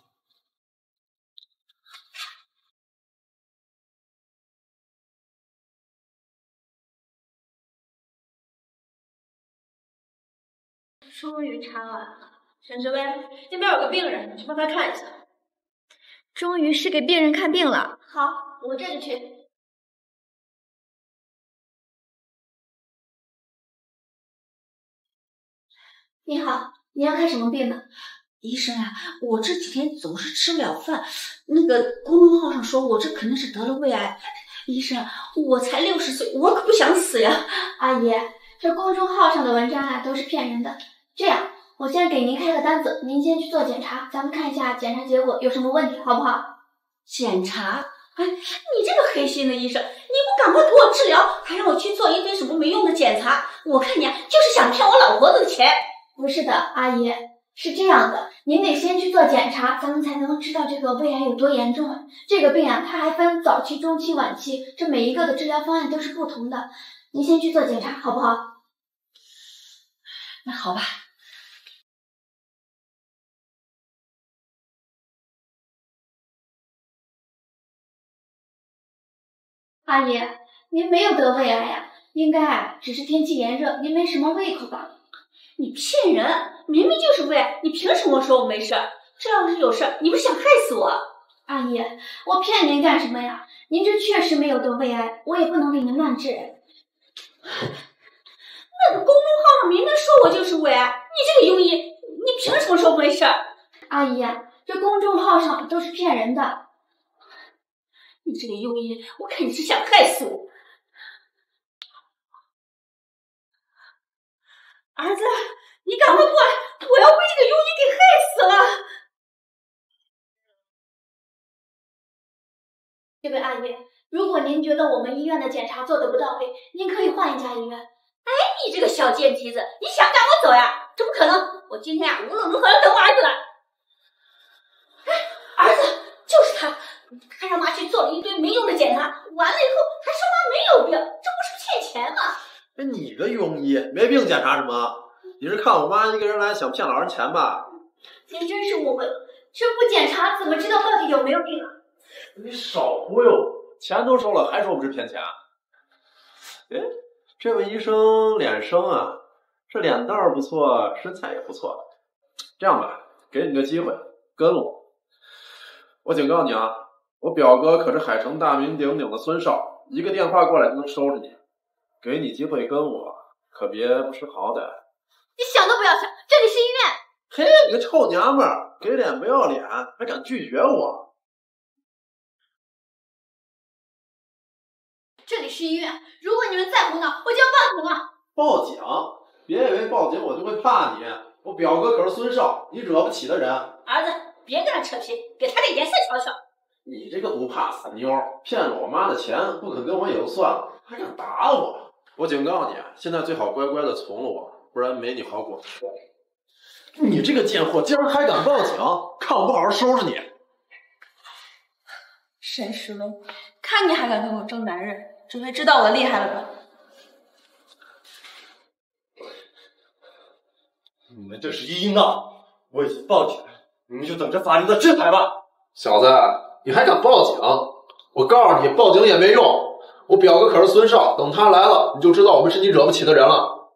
终于查完了。沈世威，那边有个病人，你去帮他看一下。 终于是给病人看病了。好，我这就去。你好，你要看什么病呢？ 医生啊，我这几天总是吃不了饭，那个公众号上说我这肯定是得了胃癌。医生，我才六十岁，我可不想死呀！ 阿姨，这公众号上的文章啊都是骗人的。这样，我先给您开个单子，您先去做检查，咱们看一下检查结果有什么问题，好不好？ 检查？哎，你这个黑心的医生，你不赶快给我治疗，还让我去做一堆什么没用的检查？我看你啊，就是想骗我老婆子的钱。 不是的，阿姨，是这样的，您得先去做检查，咱们才能知道这个胃癌有多严重啊。这个病啊，它还分早期、中期、晚期，这每一个的治疗方案都是不同的。您先去做检查，好不好？ 那好吧。 阿姨，您没有得胃癌呀，应该啊只是天气炎热，您没什么胃口吧？ 你骗人！明明就是胃癌，你凭什么说我没事？这要是有事，你不是想害死我？ 阿姨，我骗您干什么呀？您这确实没有得胃癌，我也不能给您乱治。 那个公众号上明明说我就是胃癌，你这个庸医，你凭什么说没事？ 阿姨，这公众号上都是骗人的。 你这个庸医，我看你是想害死我。儿子，你赶快过来，我要被这个庸医给害死了。 这位阿姨，如果您觉得我们医院的检查做的不到位，您可以换一家医院。 哎，你这个小贱蹄子，你想赶我走呀？这不可能！我今天啊，无论如何要等我儿子来。哎，儿子，就是他，他让妈去做了一堆没用的检查，完了以后还说妈没有病，这不是骗钱吗？ 哎，你个庸医，没病检查什么？你是看我妈一个人来想骗老人钱吧？ 您真是误会了，这不检查怎么知道到底有没有病啊？ 你少忽悠，钱都收了，还说不是骗钱？哎，这位医生脸生啊，这脸蛋儿不错，身材也不错。这样吧，给你个机会，跟我。我警告你啊，我表哥可是海城大名鼎鼎的孙少，一个电话过来就能收拾你。给你机会跟我，可别不识好歹。 你想都不要想，这里是医院。 嘿，你个臭娘们儿，给脸不要脸，还敢拒绝我？ 这里是医院，如果你们再胡闹，我就要报警了。 报警？别以为报警我就会怕你，我表哥可是孙少，你惹不起的人。 儿子，别跟他扯皮，给他点颜色瞧瞧。 你这个不怕死妞，骗了我妈的钱，不肯跟我也就算了，还敢打我！我警告你，现在最好乖乖的从了我，不然没你好果子吃。你这个贱货，竟然还敢报警，看我不好好收拾你！ 沈世威，看你还敢跟我争男人，这回知道我厉害了吧？ 你们这是医闹，我已经报警了，你们就等着法律的制裁吧！ 小子，你还敢报警？我告诉你，报警也没用。我表哥可是孙少，等他来了，你就知道我们是你惹不起的人了。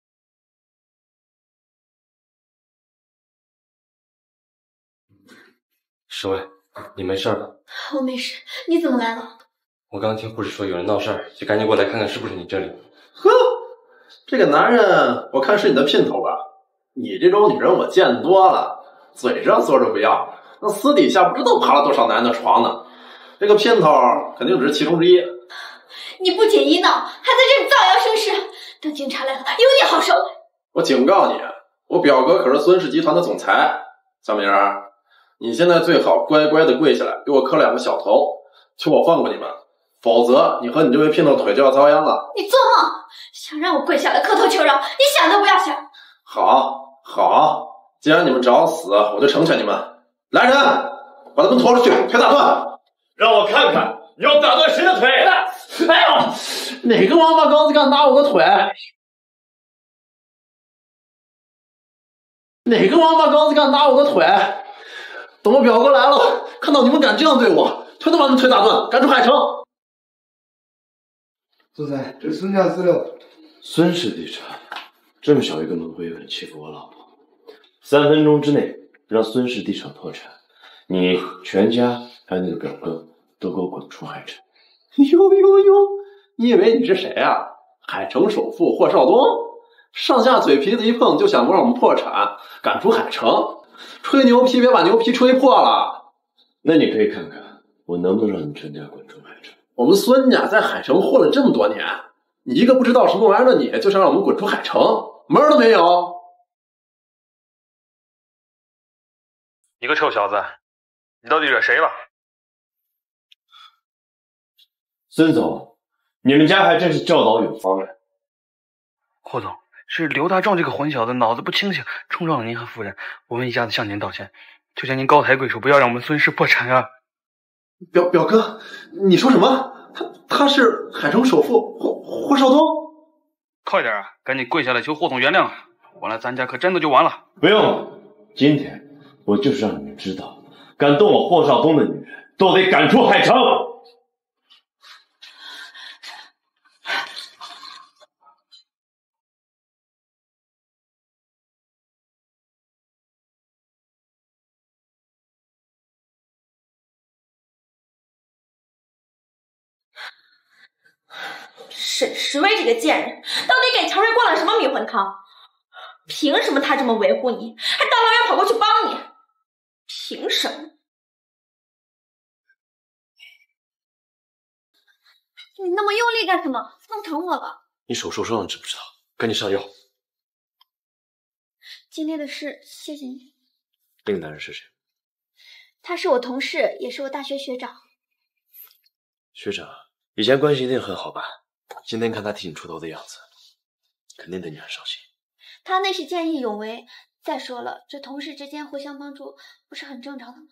世威，你没事吧？ 我没事，你怎么来了？ 我刚听护士说有人闹事儿，就赶紧过来看看是不是你这里。 呵，这个男人我看是你的姘头吧？你这种女人我见多了，嘴上说着不要，那私底下不知道爬了多少男的床呢。这个姘头肯定只是其中之一。 你不仅医闹，还在这里造谣生事，等警察来了，有你好受。 我警告你，我表哥可是孙氏集团的总裁。小明儿，你现在最好乖乖的跪下来，给我磕两个小头，求我放过你们，否则你和你这位姘头腿就要遭殃了。 你做梦！想让我跪下来磕头求饶，你想都不要想。 好，好，既然你们找死，我就成全你们。来人，把他们拖出去，腿打断。 让我看看你要打断谁的腿！ 哎呦，哪个王八羔子敢打我的腿？哪个王八羔子敢打我的腿？等我表哥来了，看到你们敢这样对我，推都把你们腿打断，赶出海城！ 总裁，这是孙家资料。 孙氏地产，这么小一个门会有人欺负我老婆？三分钟之内让孙氏地产破产，你全家还有那个表哥都给我滚出海城！ 呦呦呦！你以为你是谁啊？海城首富霍少东？上下嘴皮子一碰就想不让我们破产，赶出海城，吹牛皮别把牛皮吹破了。 那你可以看看我能不能让你全家滚出海城。 我们孙家在海城混了这么多年，你一个不知道什么玩意儿的你，就想让我们滚出海城，门儿都没有！ 你个臭小子，你到底惹谁了？ 孙总，你们家还真是教导有方啊！ 霍总，是刘大壮这个混小子脑子不清醒，冲撞了您和夫人，我们一家子向您道歉，求求您高抬贵手，不要让我们孙氏破产啊！ 表表哥，你说什么？他他是海城首富霍霍少东？ 快点啊，赶紧跪下来求霍总原谅，完了咱家可真的就完了。 不用了，今天我就是让你们知道，敢动我霍少东的女人，都得赶出海城。 沈石威这个贱人，到底给乔瑞灌了什么迷魂汤？凭什么他这么维护你，还大老远跑过去帮你？凭什么？ 你那么用力干什么？弄疼我了。 你手受伤了知不知道？赶紧上药。 今天的事，谢谢你。 那个男人是谁？ 他是我同事，也是我大学学长。 学长，以前关系一定很好吧？今天看他替你出头的样子，肯定对你很伤心。 他那是见义勇为。再说了，这同事之间互相帮助，不是很正常的吗？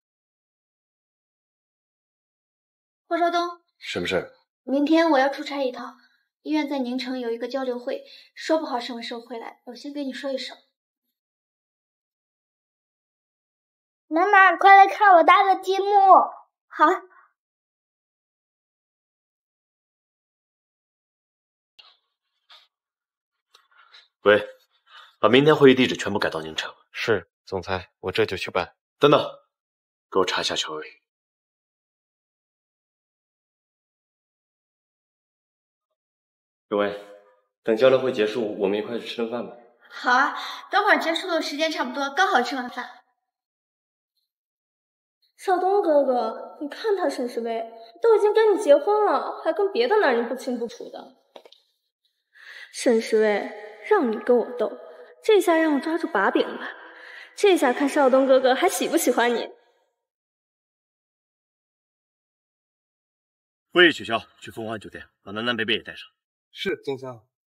霍少东， 什么事儿？ 明天我要出差一趟，医院在宁城有一个交流会，说不好什么时候回来，我先跟你说一声。 妈妈，快来看我搭的积木。 好。 喂，把明天会议地址全部改到宁城。 是，总裁，我这就去办。 等等，给我查一下乔瑞。 各位，等交流会结束，我们一块去吃顿饭吧。 好啊，等会儿结束的时间差不多，刚好吃完饭。 少东哥哥，你看他沈石威都已经跟你结婚了，还跟别的男人不清不楚的。沈石威，让你跟我斗，这下让我抓住把柄了。这下看少东哥哥还喜不喜欢你。 会议取消，去凤凰酒店，把南南贝贝也带上。 是，总裁。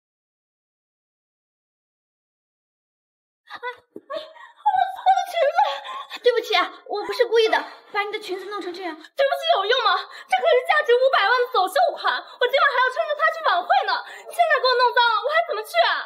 对不起啊，我不是故意的，把你的裙子弄成这样。 对不起有用吗？这可是价值五百万的走秀款，我今晚还要穿着它去晚会呢。你现在给我弄脏了，我还怎么去啊？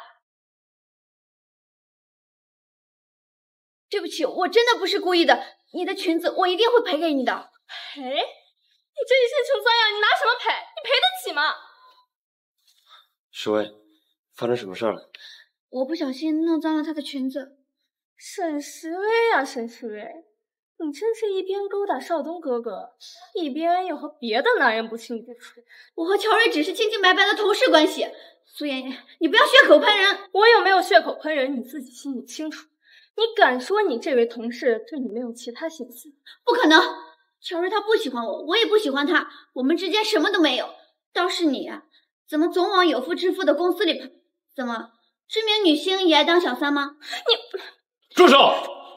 对不起，我真的不是故意的，你的裙子我一定会赔给你的。 赔？你这一身穷酸样，你拿什么赔？你赔得起吗？ 石威，发生什么事了？ 我不小心弄脏了她的裙子。 沈石威呀，沈石威，你真是一边勾搭少东哥哥，一边又和别的男人不清不楚。 我和乔瑞只是清清白白的同事关系，苏妍，你不要血口喷人。 我有没有血口喷人，你自己心里清楚。你敢说你这位同事对你没有其他心思？ 不可能，乔瑞他不喜欢我，我也不喜欢他，我们之间什么都没有。倒是你啊，怎么总往有夫之妇的公司里跑？怎么，知名女星也爱当小三吗？ 你住手！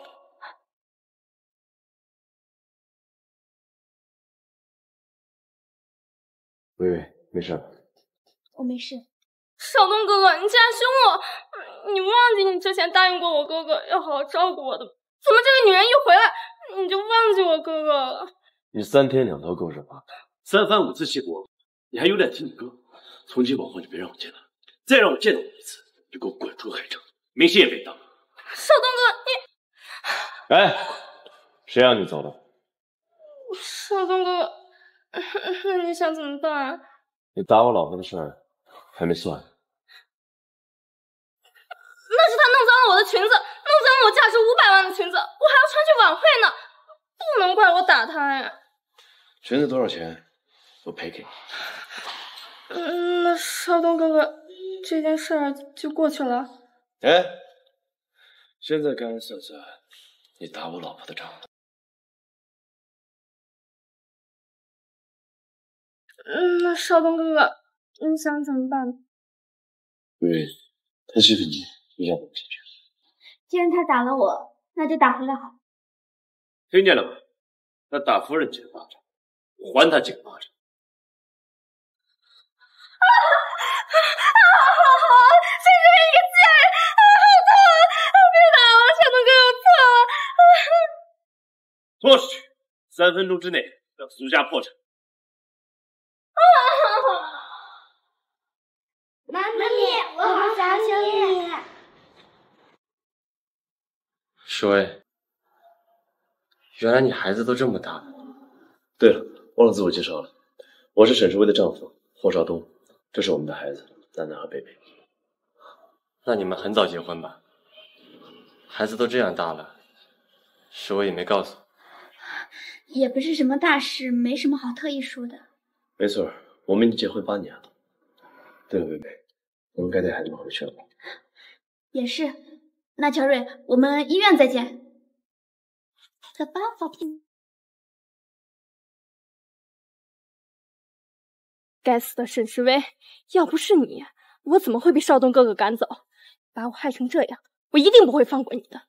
薇薇，没事吧？ 我没事。 少东哥哥，你竟然凶我！你忘记你之前答应过我哥哥要好好照顾我的，怎么这个女人一回来你就忘记我哥哥了？ 你三天两头跟我惹麻烦，三番五次气我， 你还有脸听你哥？从今往后就别让我见到你，再让我见到你一次，就给我滚出海城，明星也别当。 少东哥，你…… 哎，谁让你走的？ 少东哥，那你想怎么办？ 你打我老婆的事儿还没算。 那是他弄脏了我的裙子，弄脏了我价值五百万的裙子，我还要穿去晚会呢，不能怪我打他呀。 裙子多少钱？我赔给你。 嗯，那少东哥哥，这件事儿就过去了。 哎，现在该算算你打我老婆的账了。 嗯，那少东哥哥，你想怎么办？ 对，他欺负你，你想怎么解决？ 既然他打了我，那就打回来好。 听见了吗？他打夫人几个巴掌，还他几个巴掌。 啊啊啊！这是一个贱人，啊，好痛啊！别打我，少东哥，我错了。 拖出去，三分钟之内让苏家破产。 妈咪，我好想你。 石薇，原来你孩子都这么大了。 对了，忘了自我介绍了，我是沈世威的丈夫霍少东，这是我们的孩子楠楠和贝贝。 那你们很早结婚吧？孩子都这样大了，石薇也没告诉我。 也不是什么大事，没什么好特意说的。 没错，我们已经结婚八年了。对了，贝贝，我们该带孩子们回去了。 也是，那乔瑞，我们医院再见。走吧，宝贝。 该死的沈世威，要不是你，我怎么会被少东哥哥赶走？把我害成这样，我一定不会放过你的。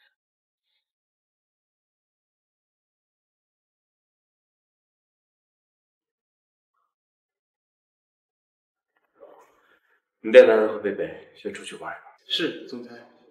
你带楠楠和贝贝先出去玩一玩。 是，总裁。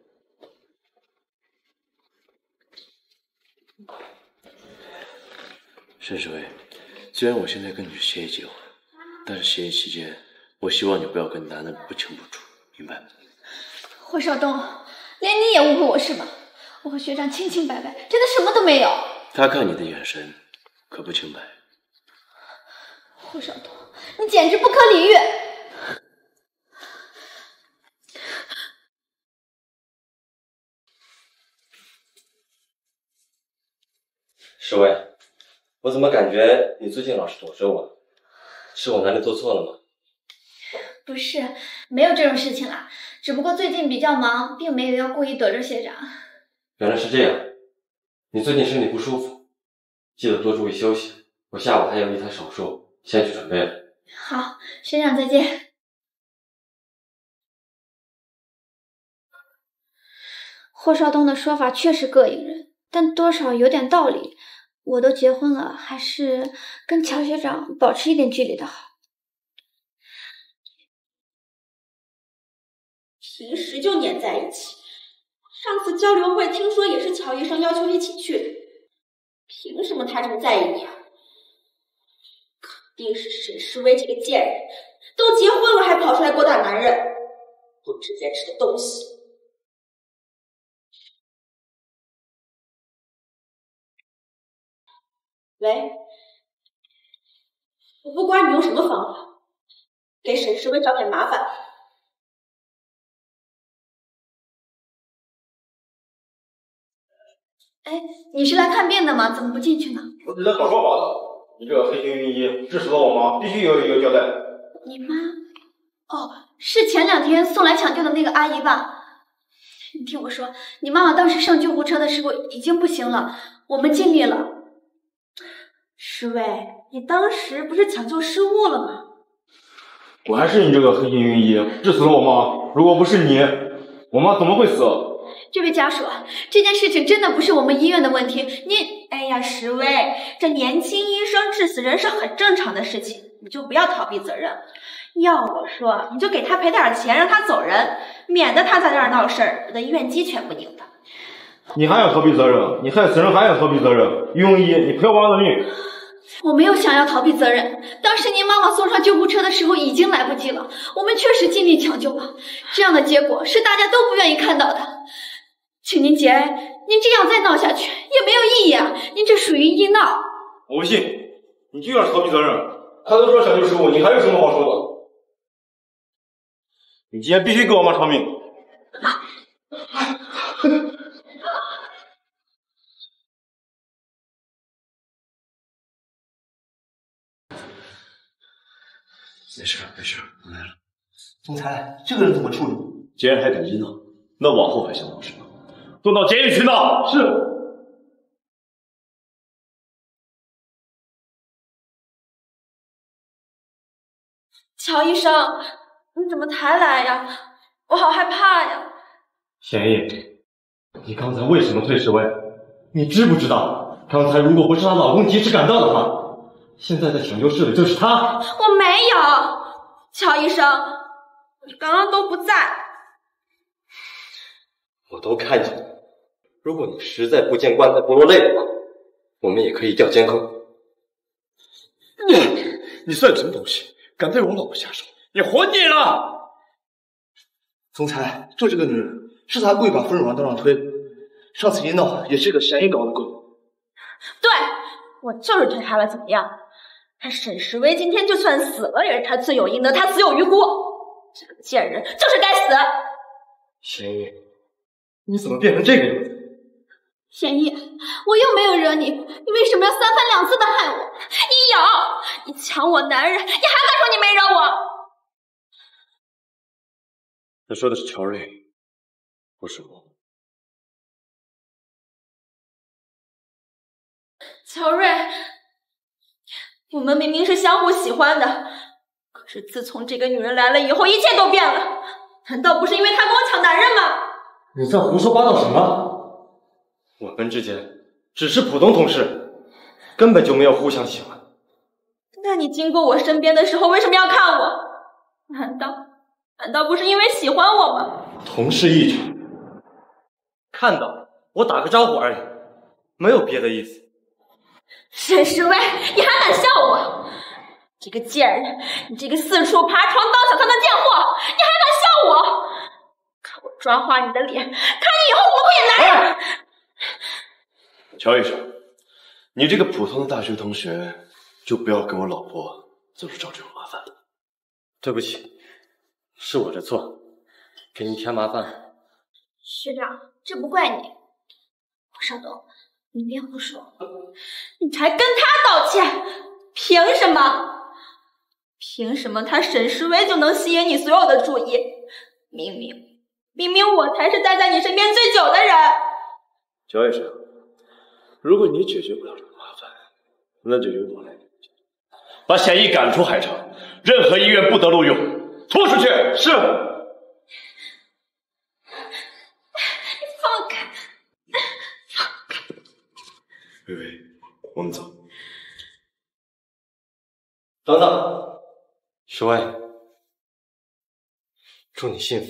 沈世威，虽然我现在跟你是协议结婚，但是协议期间，我希望你不要跟楠楠不清不楚，明白吗？ 霍少东，连你也误会我是吗？我和学长清清白白，真的什么都没有。 他看你的眼神可不清白。 霍少东，你简直不可理喻！ 石薇，我怎么感觉你最近老是躲着我？是我哪里做错了吗？ 不是，没有这种事情啦，只不过最近比较忙，并没有要故意躲着学长。 原来是这样，你最近身体不舒服，记得多注意休息。我下午还有一台手术，先去准备了。 好，学长再见。霍少东的说法确实膈应人，但多少有点道理。我都结婚了，还是跟乔学长保持一点距离的好。 平时就黏在一起，上次交流会听说也是乔医生要求一起去的，凭什么他这么在意你啊？肯定是沈世威这个贱人，都结婚了还跑出来勾搭男人，不知廉耻的东西。喂，我不管你用什么方法，给沈世威找点麻烦。 哎，你是来看病的吗？怎么不进去呢？ 我只在搞说法的。你这个黑心御医致死了我妈，必须有一个交代。 你妈？哦，是前两天送来抢救的那个阿姨吧？你听我说，你妈妈当时上救护车的时候已经不行了，我们尽力了。 石薇，你当时不是抢救失误了吗？ 果然是你这个黑心御医致死了我妈，如果不是你，我妈怎么会死？ 这位家属，这件事情真的不是我们医院的问题，你…… 哎呀，石薇，这年轻医生致死人是很正常的事情，你就不要逃避责任。要我说，你就给他赔点钱，让他走人，免得他在这儿闹事儿，我的医院鸡犬不宁的。 你还想逃避责任？你害死人还想逃避责任？御医，你赔我妈的命！ 我没有想要逃避责任，当时您妈妈送上救护车的时候已经来不及了，我们确实尽力抢救了，这样的结果是大家都不愿意看到的。请您节哀，您这样再闹下去也没有意义啊，您这属于医闹。 我不信，你就要逃避责任，他都说抢救失误，你还有什么好说的？你今天必须给我妈偿命！ 没事没事，我来了。 总裁，这个人怎么处理？ 既然还敢医闹，那往后还想闹什么？送到监狱去闹！ 是。 乔医生，你怎么才来呀？我好害怕呀！ 贤义，你刚才为什么退示威？你知不知道，刚才如果不是她老公及时赶到的话，现在在抢救室里就是她。 我没有，乔医生，你刚刚都不在。 我都看见了。如果你实在不见棺材不落泪的话，我们也可以调监控。 你你算什么东西？敢对我老婆下手，你活腻了！ 总裁，就这个女人，是他故意把夫人往道上推。上次一闹也是个嫌疑搞的鬼。 对，我就是推他了，怎么样？他沈时威今天就算死了，也是他罪有应得，他死有余辜。这个贱人就是该死！ 贤义，你怎么变成这个样子？ 贤义，我又没有惹你，你为什么要三番两次的害我？你有，你抢我男人，你还敢说你没惹我？ 他说的是乔瑞，不是我。 乔瑞，我们明明是相互喜欢的，可是自从这个女人来了以后，一切都变了。难道不是因为她跟我抢男人吗？ 你在胡说八道什么？我们之间只是普通同事，根本就没有互相喜欢。 那你经过我身边的时候，为什么要看我？难道难道不是因为喜欢我吗？ 同事一场，看到我打个招呼而已，没有别的意思。 沈时威，你还敢笑我？这个贱人，你这个四处爬床当小三的贱货，你还敢笑我？看我抓花你的脸，看你以后怎么会有男人！ 乔医生，你这个普通的大学同学，就不要跟我老婆总是找这种麻烦了。 对不起，是我的错，给你添麻烦。 学长，这不怪你。邵董，你别胡说， 你还跟他道歉？凭什么？凭什么他沈时威就能吸引你所有的注意？明明明明我才是待在你身边最久的人。 乔医生，如果你解决不了这个麻烦，那就由我来。把显义赶出海城，任何医院不得录用，拖出去。是。 放开！ 微微，我们走。 等等，时威，祝你幸福。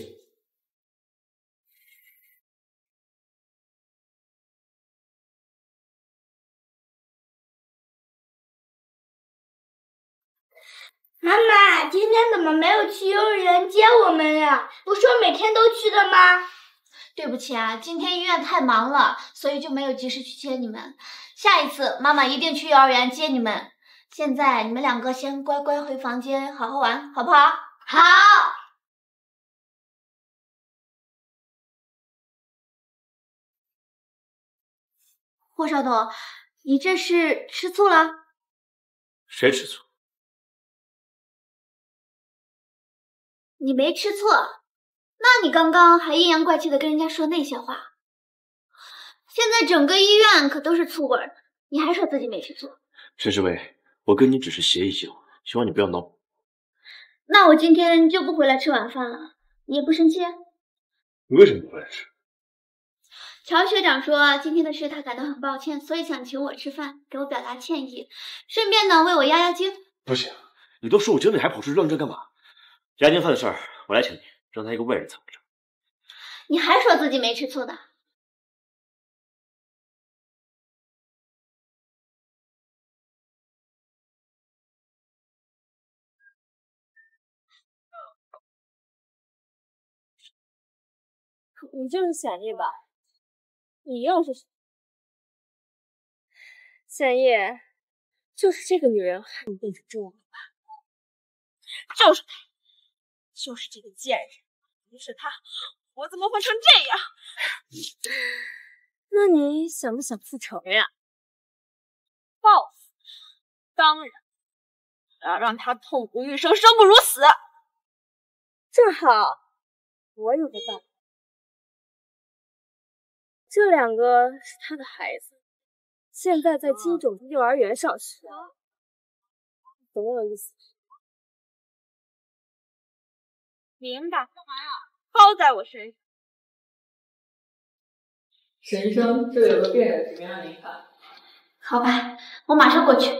妈妈，今天怎么没有去幼儿园接我们呀？不说每天都去的吗？ 对不起啊，今天医院太忙了，所以就没有及时去接你们。下一次妈妈一定去幼儿园接你们。现在你们两个先乖乖回房间好好玩，好不好？好。霍少董，你这是吃醋了？ 谁吃醋？ 你没吃错，那你刚刚还阴阳怪气的跟人家说那些话。现在整个医院可都是醋味儿，你还说自己没吃错。 沈时威，我跟你只是协议性，希望你不要闹。 那我今天就不回来吃晚饭了，你也不生气？ 你为什么不回来吃？ 乔学长说今天的事他感到很抱歉，所以想请我吃饭，给我表达歉意，顺便呢为我压压惊。 不行，你都说我经理，还跑出去乱这干嘛？压惊饭的事儿我来请你，让他一个外人参不着。 你还说自己没吃醋的？ 你就是显叶吧？你又是谁？显叶，就是这个女人害你变成这样的吧？就是她，就是这个贱人，不是她，我怎么会成这样？那你想不想复仇呀？报复？当然，我要让她痛不欲生，生不如死。正好，我有个办法。这两个是他的孩子，现在在金种子幼儿园上学，懂我意思？明白？干嘛呀？包在我身上。 神生，这有个病人请让您看。 好吧，我马上过去。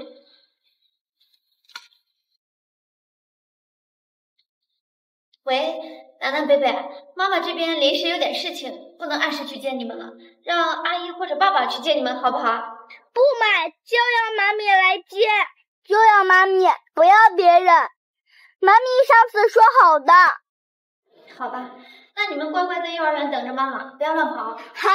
喂，楠楠、贝贝，妈妈这边临时有点事情，不能按时去见你们了，让阿姨或者爸爸去接你们，好不好？ 不买，就要妈咪来接，就要妈咪，不要别人。妈咪上次说好的。 好吧，那你们乖乖在幼儿园等着妈妈，不要乱跑。 好。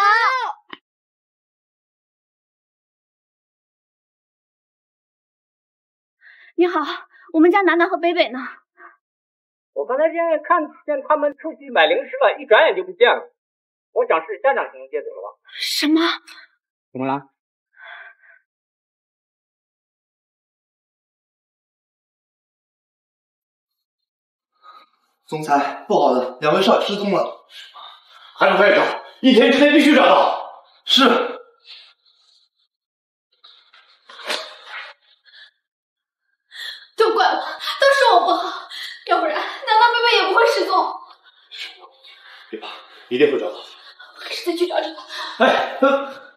你好，我们家楠楠和贝贝呢？ 我刚才见看见他们出去买零食了，一转眼就不见了。我想是家长给人接走了吧？ 什么？ 怎么了？ 总裁，不好了，两位少爷失踪了。 还要快找，一天之内必须找到。是。 都怪我，都是我不好，要不然楠楠、贝贝也不会失踪。 别怕，一定会找到。 还是再去找找。 哎，呃、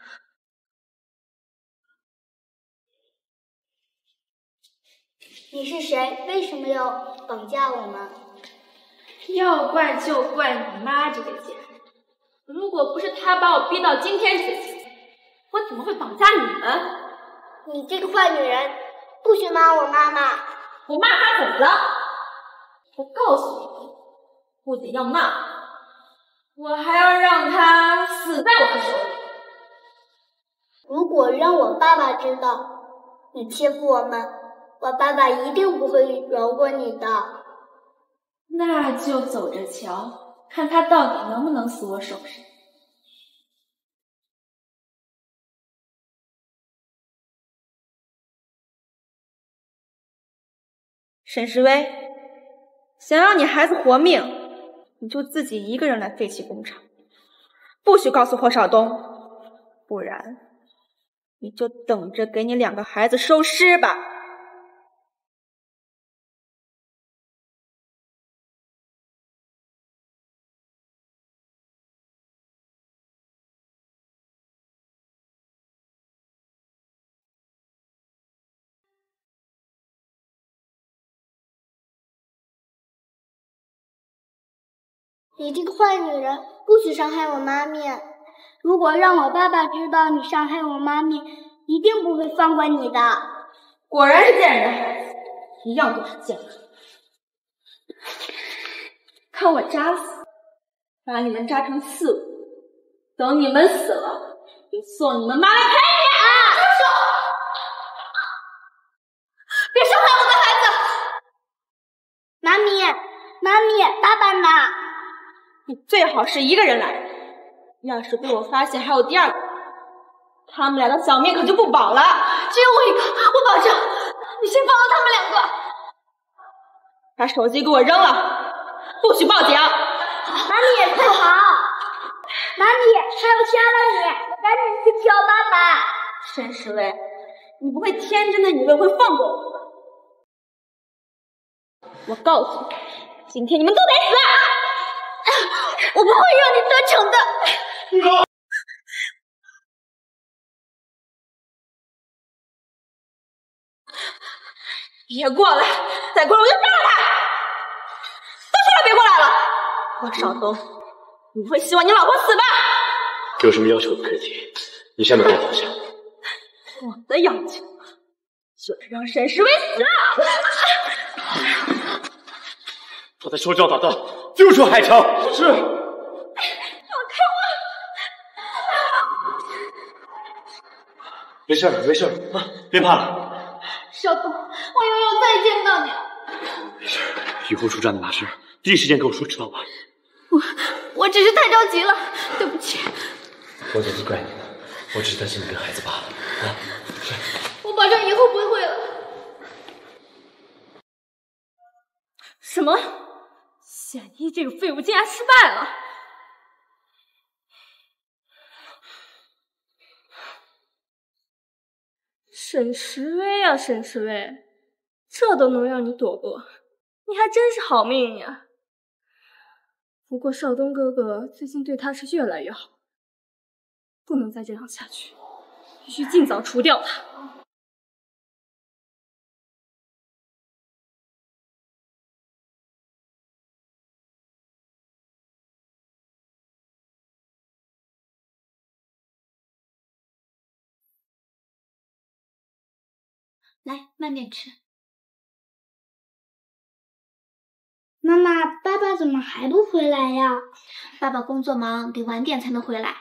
你是谁？为什么要绑架我们？ 要怪就怪你妈这个贱人！如果不是她把我逼到今天这个境地，我怎么会绑架你们？ 你这个坏女人，不许骂我妈妈！ 我骂她怎么了？我告诉你，不仅要骂我，我还要让她死在我的手里。 如果让我爸爸知道你欺负我们，我爸爸一定不会饶过你的。 那就走着瞧，看他到底能不能死我手上。 沈时威，想让你孩子活命，你就自己一个人来废弃工厂，不许告诉霍少东，不然你就等着给你两个孩子收尸吧。 你这个坏女人，不许伤害我妈咪！如果让我爸爸知道你伤害我妈咪，一定不会放过你的。 果然是贱人的孩子，一样都是贱人。看我扎死，把你们扎成刺猬，等你们死了，就送你们妈来陪你。啊！住手！别伤害我的孩子！ 妈咪，妈咪，爸爸呢？ 你最好是一个人来，要是被我发现还有第二个，他们俩的小命可就不保了。 只有我一个，我保证。你先放了他们两个。 把手机给我扔了，不许报警。 妈咪，快跑！妈咪，他要杀了你，赶紧去找爸爸。 沈时威，你不会天真的以为会放过我吗？我告诉你，今天你们都得死！我不会让你得逞的。 你走。 别过来，再过来我就杀了他！都说了别过来了。霍少东，你不会希望你老婆死吧？ 有什么要求不可以提，你下面给我放下。 我的要求就是让沈时威死。 他在说教打闹，就说海城。 是。 没事了，没事了啊，别怕了。 少东，我又要再见到你了。 没事，以后出这样的大事，第一时间跟我说，知道吗？ 我我只是太着急了，对不起。 我怎么怪你呢？我只是担心你跟孩子罢了。啊，睡。 我保证以后不会了。 什么？显一这个废物竟然失败了！沈时微呀，沈时微，这都能让你躲过，你还真是好命呀！不过少东哥哥最近对他是越来越好，不能再这样下去，必须尽早除掉他。 来，慢点吃。 妈妈，爸爸怎么还不回来呀？ 爸爸工作忙，得晚点才能回来。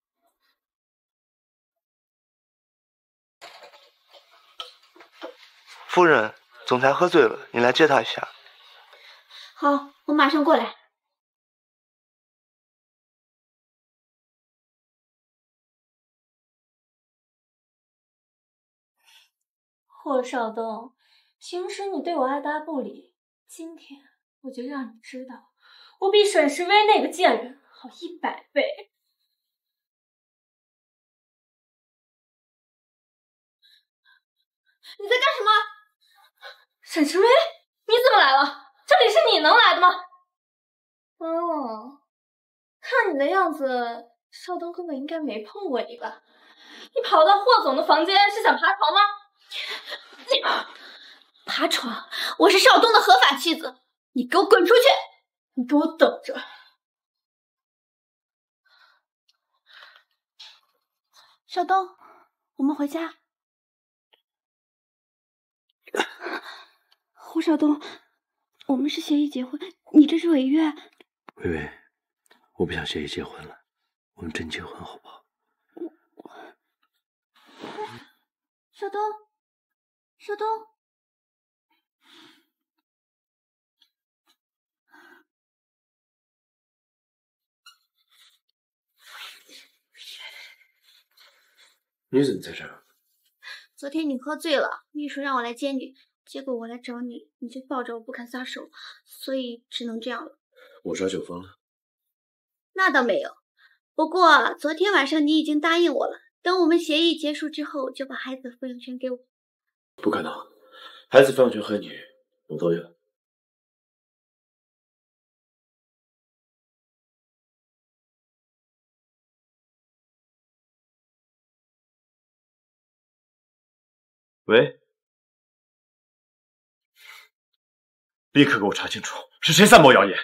夫人，总裁喝醉了，你来接他一下。 好，我马上过来。 霍少东，平时你对我爱答不理，今天我就让你知道，我比沈时微那个贱人好一百倍。 你在干什么？ 沈时微，你怎么来了？这里是你能来的吗？哦，看你的样子，少东哥哥应该没碰过你吧？你跑到霍总的房间是想爬床吗？ 你爬床？我是少东的合法妻子，你给我滚出去！ 你给我等着！ 少东，我们回家。胡少东，我们是协议结婚，你这是违约。 微微，我不想协议结婚了，我们真结婚好不好？ 少东，少东， 你怎么在这儿？ 昨天你喝醉了，秘书让我来接你，结果我来找你，你就抱着我不肯撒手，所以只能这样了。 我耍酒疯了？ 那倒没有，不过昨天晚上你已经答应我了，等我们协议结束之后，就把孩子的抚养权给我。 不可能，孩子抚养权和你我都有。喂，立刻给我查清楚是谁散播谣言。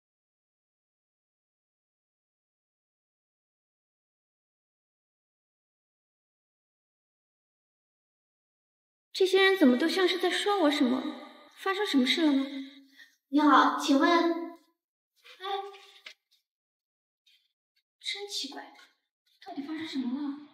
这些人怎么都像是在说我什么？发生什么事了吗？你好，请问……哎，真奇怪，到底发生什么了？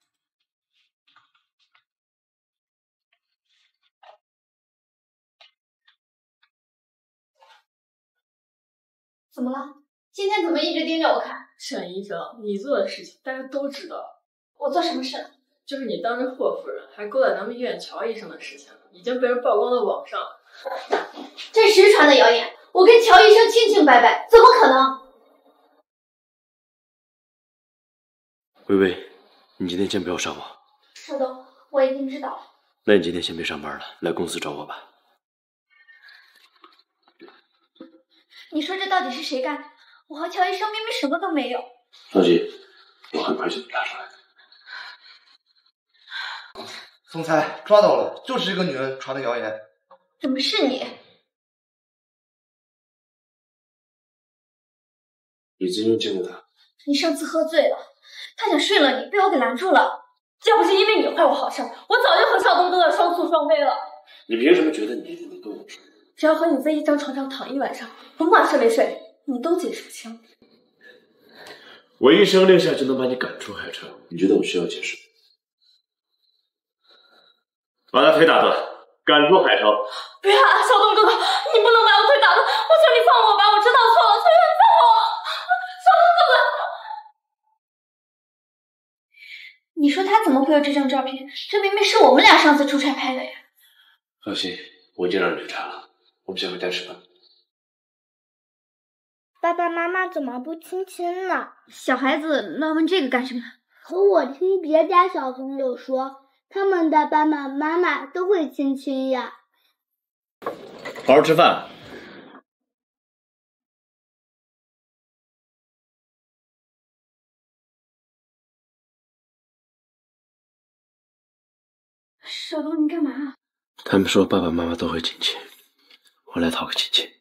怎么了？今天怎么一直盯着我看？ 沈医生，你做的事情大家都知道。 我做什么事了？ 就是你当着霍夫人还勾搭咱们医院乔医生的事情，已经被人曝光到网上了。 这实传的谣言，我跟乔医生清清白白，怎么可能？ 微微，你今天先不要上网。 少东，我已经知道了。 那你今天先别上班了，来公司找我吧。 你说这到底是谁干的？我和乔医生明明什么都没有。 放心，我很快就能查出来的。 总裁抓到了，就是这个女人传的谣言。 怎么是你？ 你最近见过她？ 你上次喝醉了，他想睡了你，被我给拦住了。 要不是因为你坏我好事，我早就和少东哥哥双宿双飞了。 你凭什么觉得你一定能跟我说？ 只要和你在一张床上躺一晚上，甭管睡没睡，你都解释不清。 我一声令下就能把你赶出海城，你觉得我需要解释？ 把他腿打断，赶出海城。 不要啊，小东哥哥，你不能把我腿打断，我求你放我吧，我知道错了，求求你放我，小东哥哥。 你说他怎么会有这张照片？这明明是我们俩上次出差拍的呀。 放心，我已经让人去查了。我们先回家吃饭。 爸爸妈妈怎么不亲亲呢？ 小孩子乱问这个干什么？ 可我听别家小朋友说，他们的爸爸妈妈都会亲亲呀。 好好吃饭。 小东，你干嘛？ 他们说爸爸妈妈都会亲亲，我来讨个亲亲。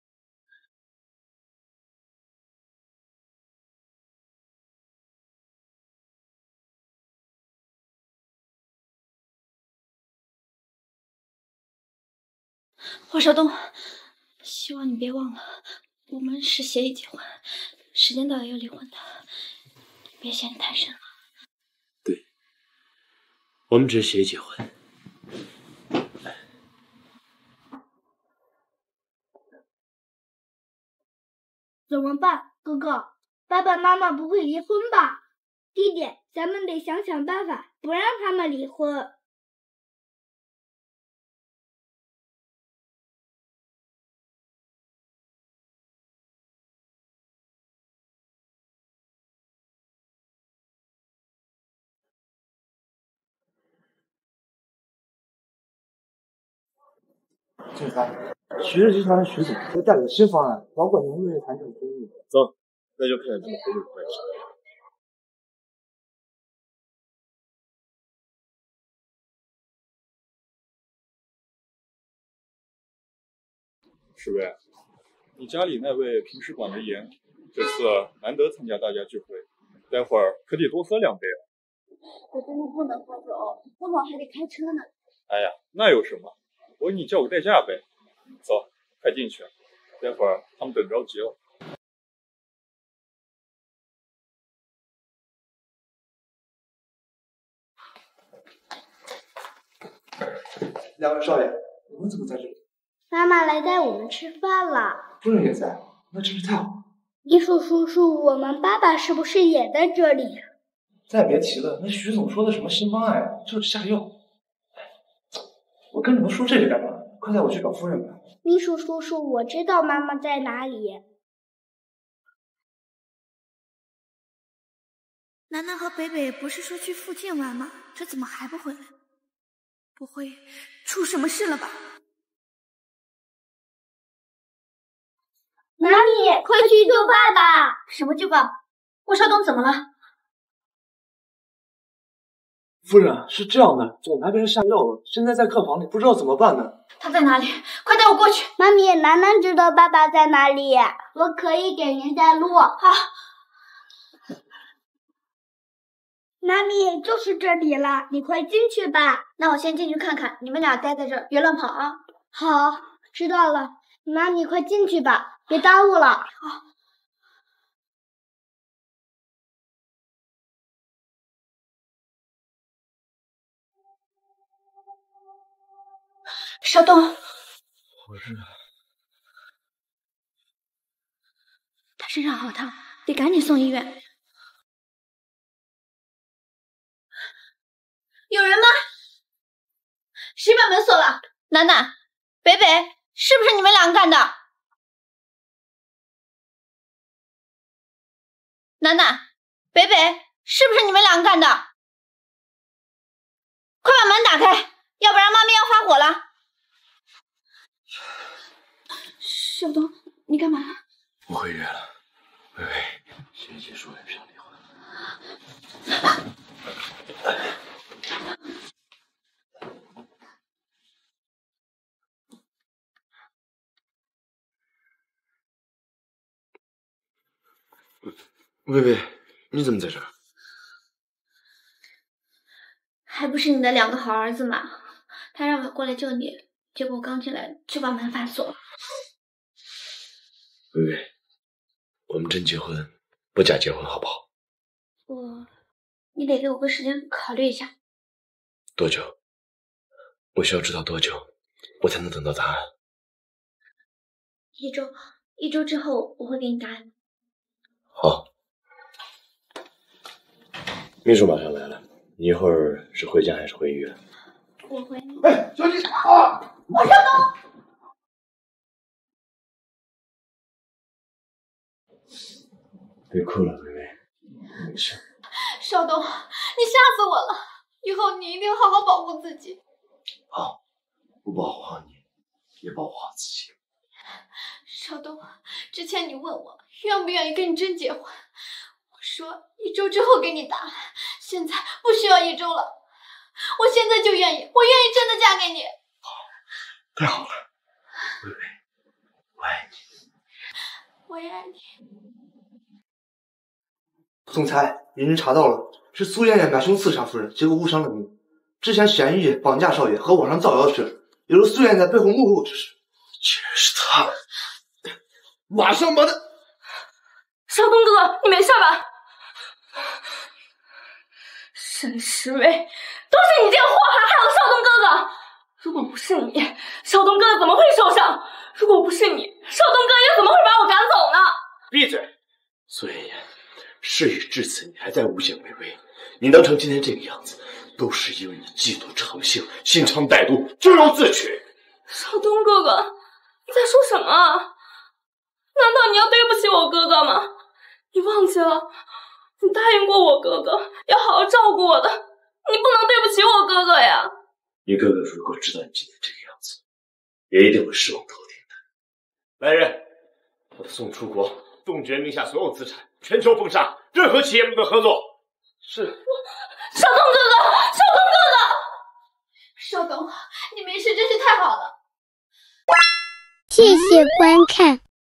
华少东，希望你别忘了，我们是协议结婚，时间到了要离婚的，别陷得太深了。 对，我们只是协议结婚。 怎么办，哥哥？爸爸妈妈不会离婚吧？弟弟，咱们得想想办法，不让他们离婚。 俊才，徐氏集团徐总在带领新方案，包括年内谈成生意。 走，那就看看他们合作关系。 史威，你家里那位平时管得严，这次难得参加大家聚会，待会儿可得多喝两杯啊。 我真的不能喝酒，我晚还得开车呢。 哎呀，那有什么？我给你叫个代驾呗。走，快进去，待会儿他们等着急了。 两位少爷，你们怎么在这里？ 妈妈来带我们吃饭了。 夫人也在，那真是太好了。 艺术叔叔，我们爸爸是不是也在这里？ 再别提了，那徐总说的什么新方案呀，就是下药。我跟你们说这个干嘛？快带我去找夫人吧。 秘书叔叔，我知道妈妈在哪里。 楠楠和北北不是说去附近玩吗？这怎么还不回来？不会出什么事了吧？ 妈咪，快去救爸爸！ 什么救爸爸？我少东怎么了？ 夫人，是这样的，总裁被人下药了，现在在客房里，不知道怎么办呢。 他在哪里？快带我过去！ 妈咪，楠楠知道爸爸在哪里，我可以给您带路。好。妈咪，就是这里了，你快进去吧。 那我先进去看看，你们俩待在这儿，别乱跑啊。 好，知道了。妈咪，快进去吧，别耽误了。 好。少东， 我知道。 他身上好烫，得赶紧送医院。有人吗？谁把门锁了？楠楠、北北，是不是你们两个干的？楠楠、北北，是不是你们两个干的？快把门打开，要不然妈咪要发火了。小东，你干嘛？ 我回约了，微微，协议结束了，不想离婚。微微，你怎么在这儿？ 还不是你的两个好儿子嘛！他让我过来救你，结果我刚进来就把门反锁了。 微微，我们真结婚，不假结婚好不好？ 我，你得给我个时间考虑一下。 多久？ 我需要知道多久，我才能等到答案？ 一周，一周之后我会给你答案。 好，秘书马上来了，你一会儿是回家还是回医院？ 我回。 哎，小姐啊！ 我少东。 别哭了，微微，没事。 少东，你吓死我了！以后你一定好好保护自己。 好，我保护好你，也保护好自己。 少东，之前你问我愿不愿意跟你真结婚，我说一周之后给你答案，现在不需要一周了，我现在就愿意，我愿意真的嫁给你。 太好了，微微，我爱你。 我也爱你。 总裁，已经查到了，是苏艳艳买凶刺杀夫人，结果误伤了命。之前嫌疑绑架少爷和网上造谣的事，也是苏艳在背后幕后指使。竟然是他！马上把他…… 少东哥哥，你没事吧？沈时威，都是你这个祸害害了少东哥哥！如果不是你，少东哥哥怎么会受伤？如果不是你，少东哥又怎么会把我赶走呢？ 闭嘴！苏艳艳，事已至此，你还在诬陷微微，你能成今天这个样子，都是因为你嫉妒成性，心肠歹毒，咎由自取。 少东哥哥，你在说什么啊？难道你要对不起我哥哥吗？你忘记了，你答应过我哥哥要好好照顾我的，你不能对不起我哥哥呀。 你哥哥如果知道你今天这个样子，也一定会失望透顶的。来人，把他送出国，冻结名下所有资产，全球封杀，任何企业不得合作。是。 少东哥哥，少东哥哥，少东，你没事真是太好了。 谢谢观看。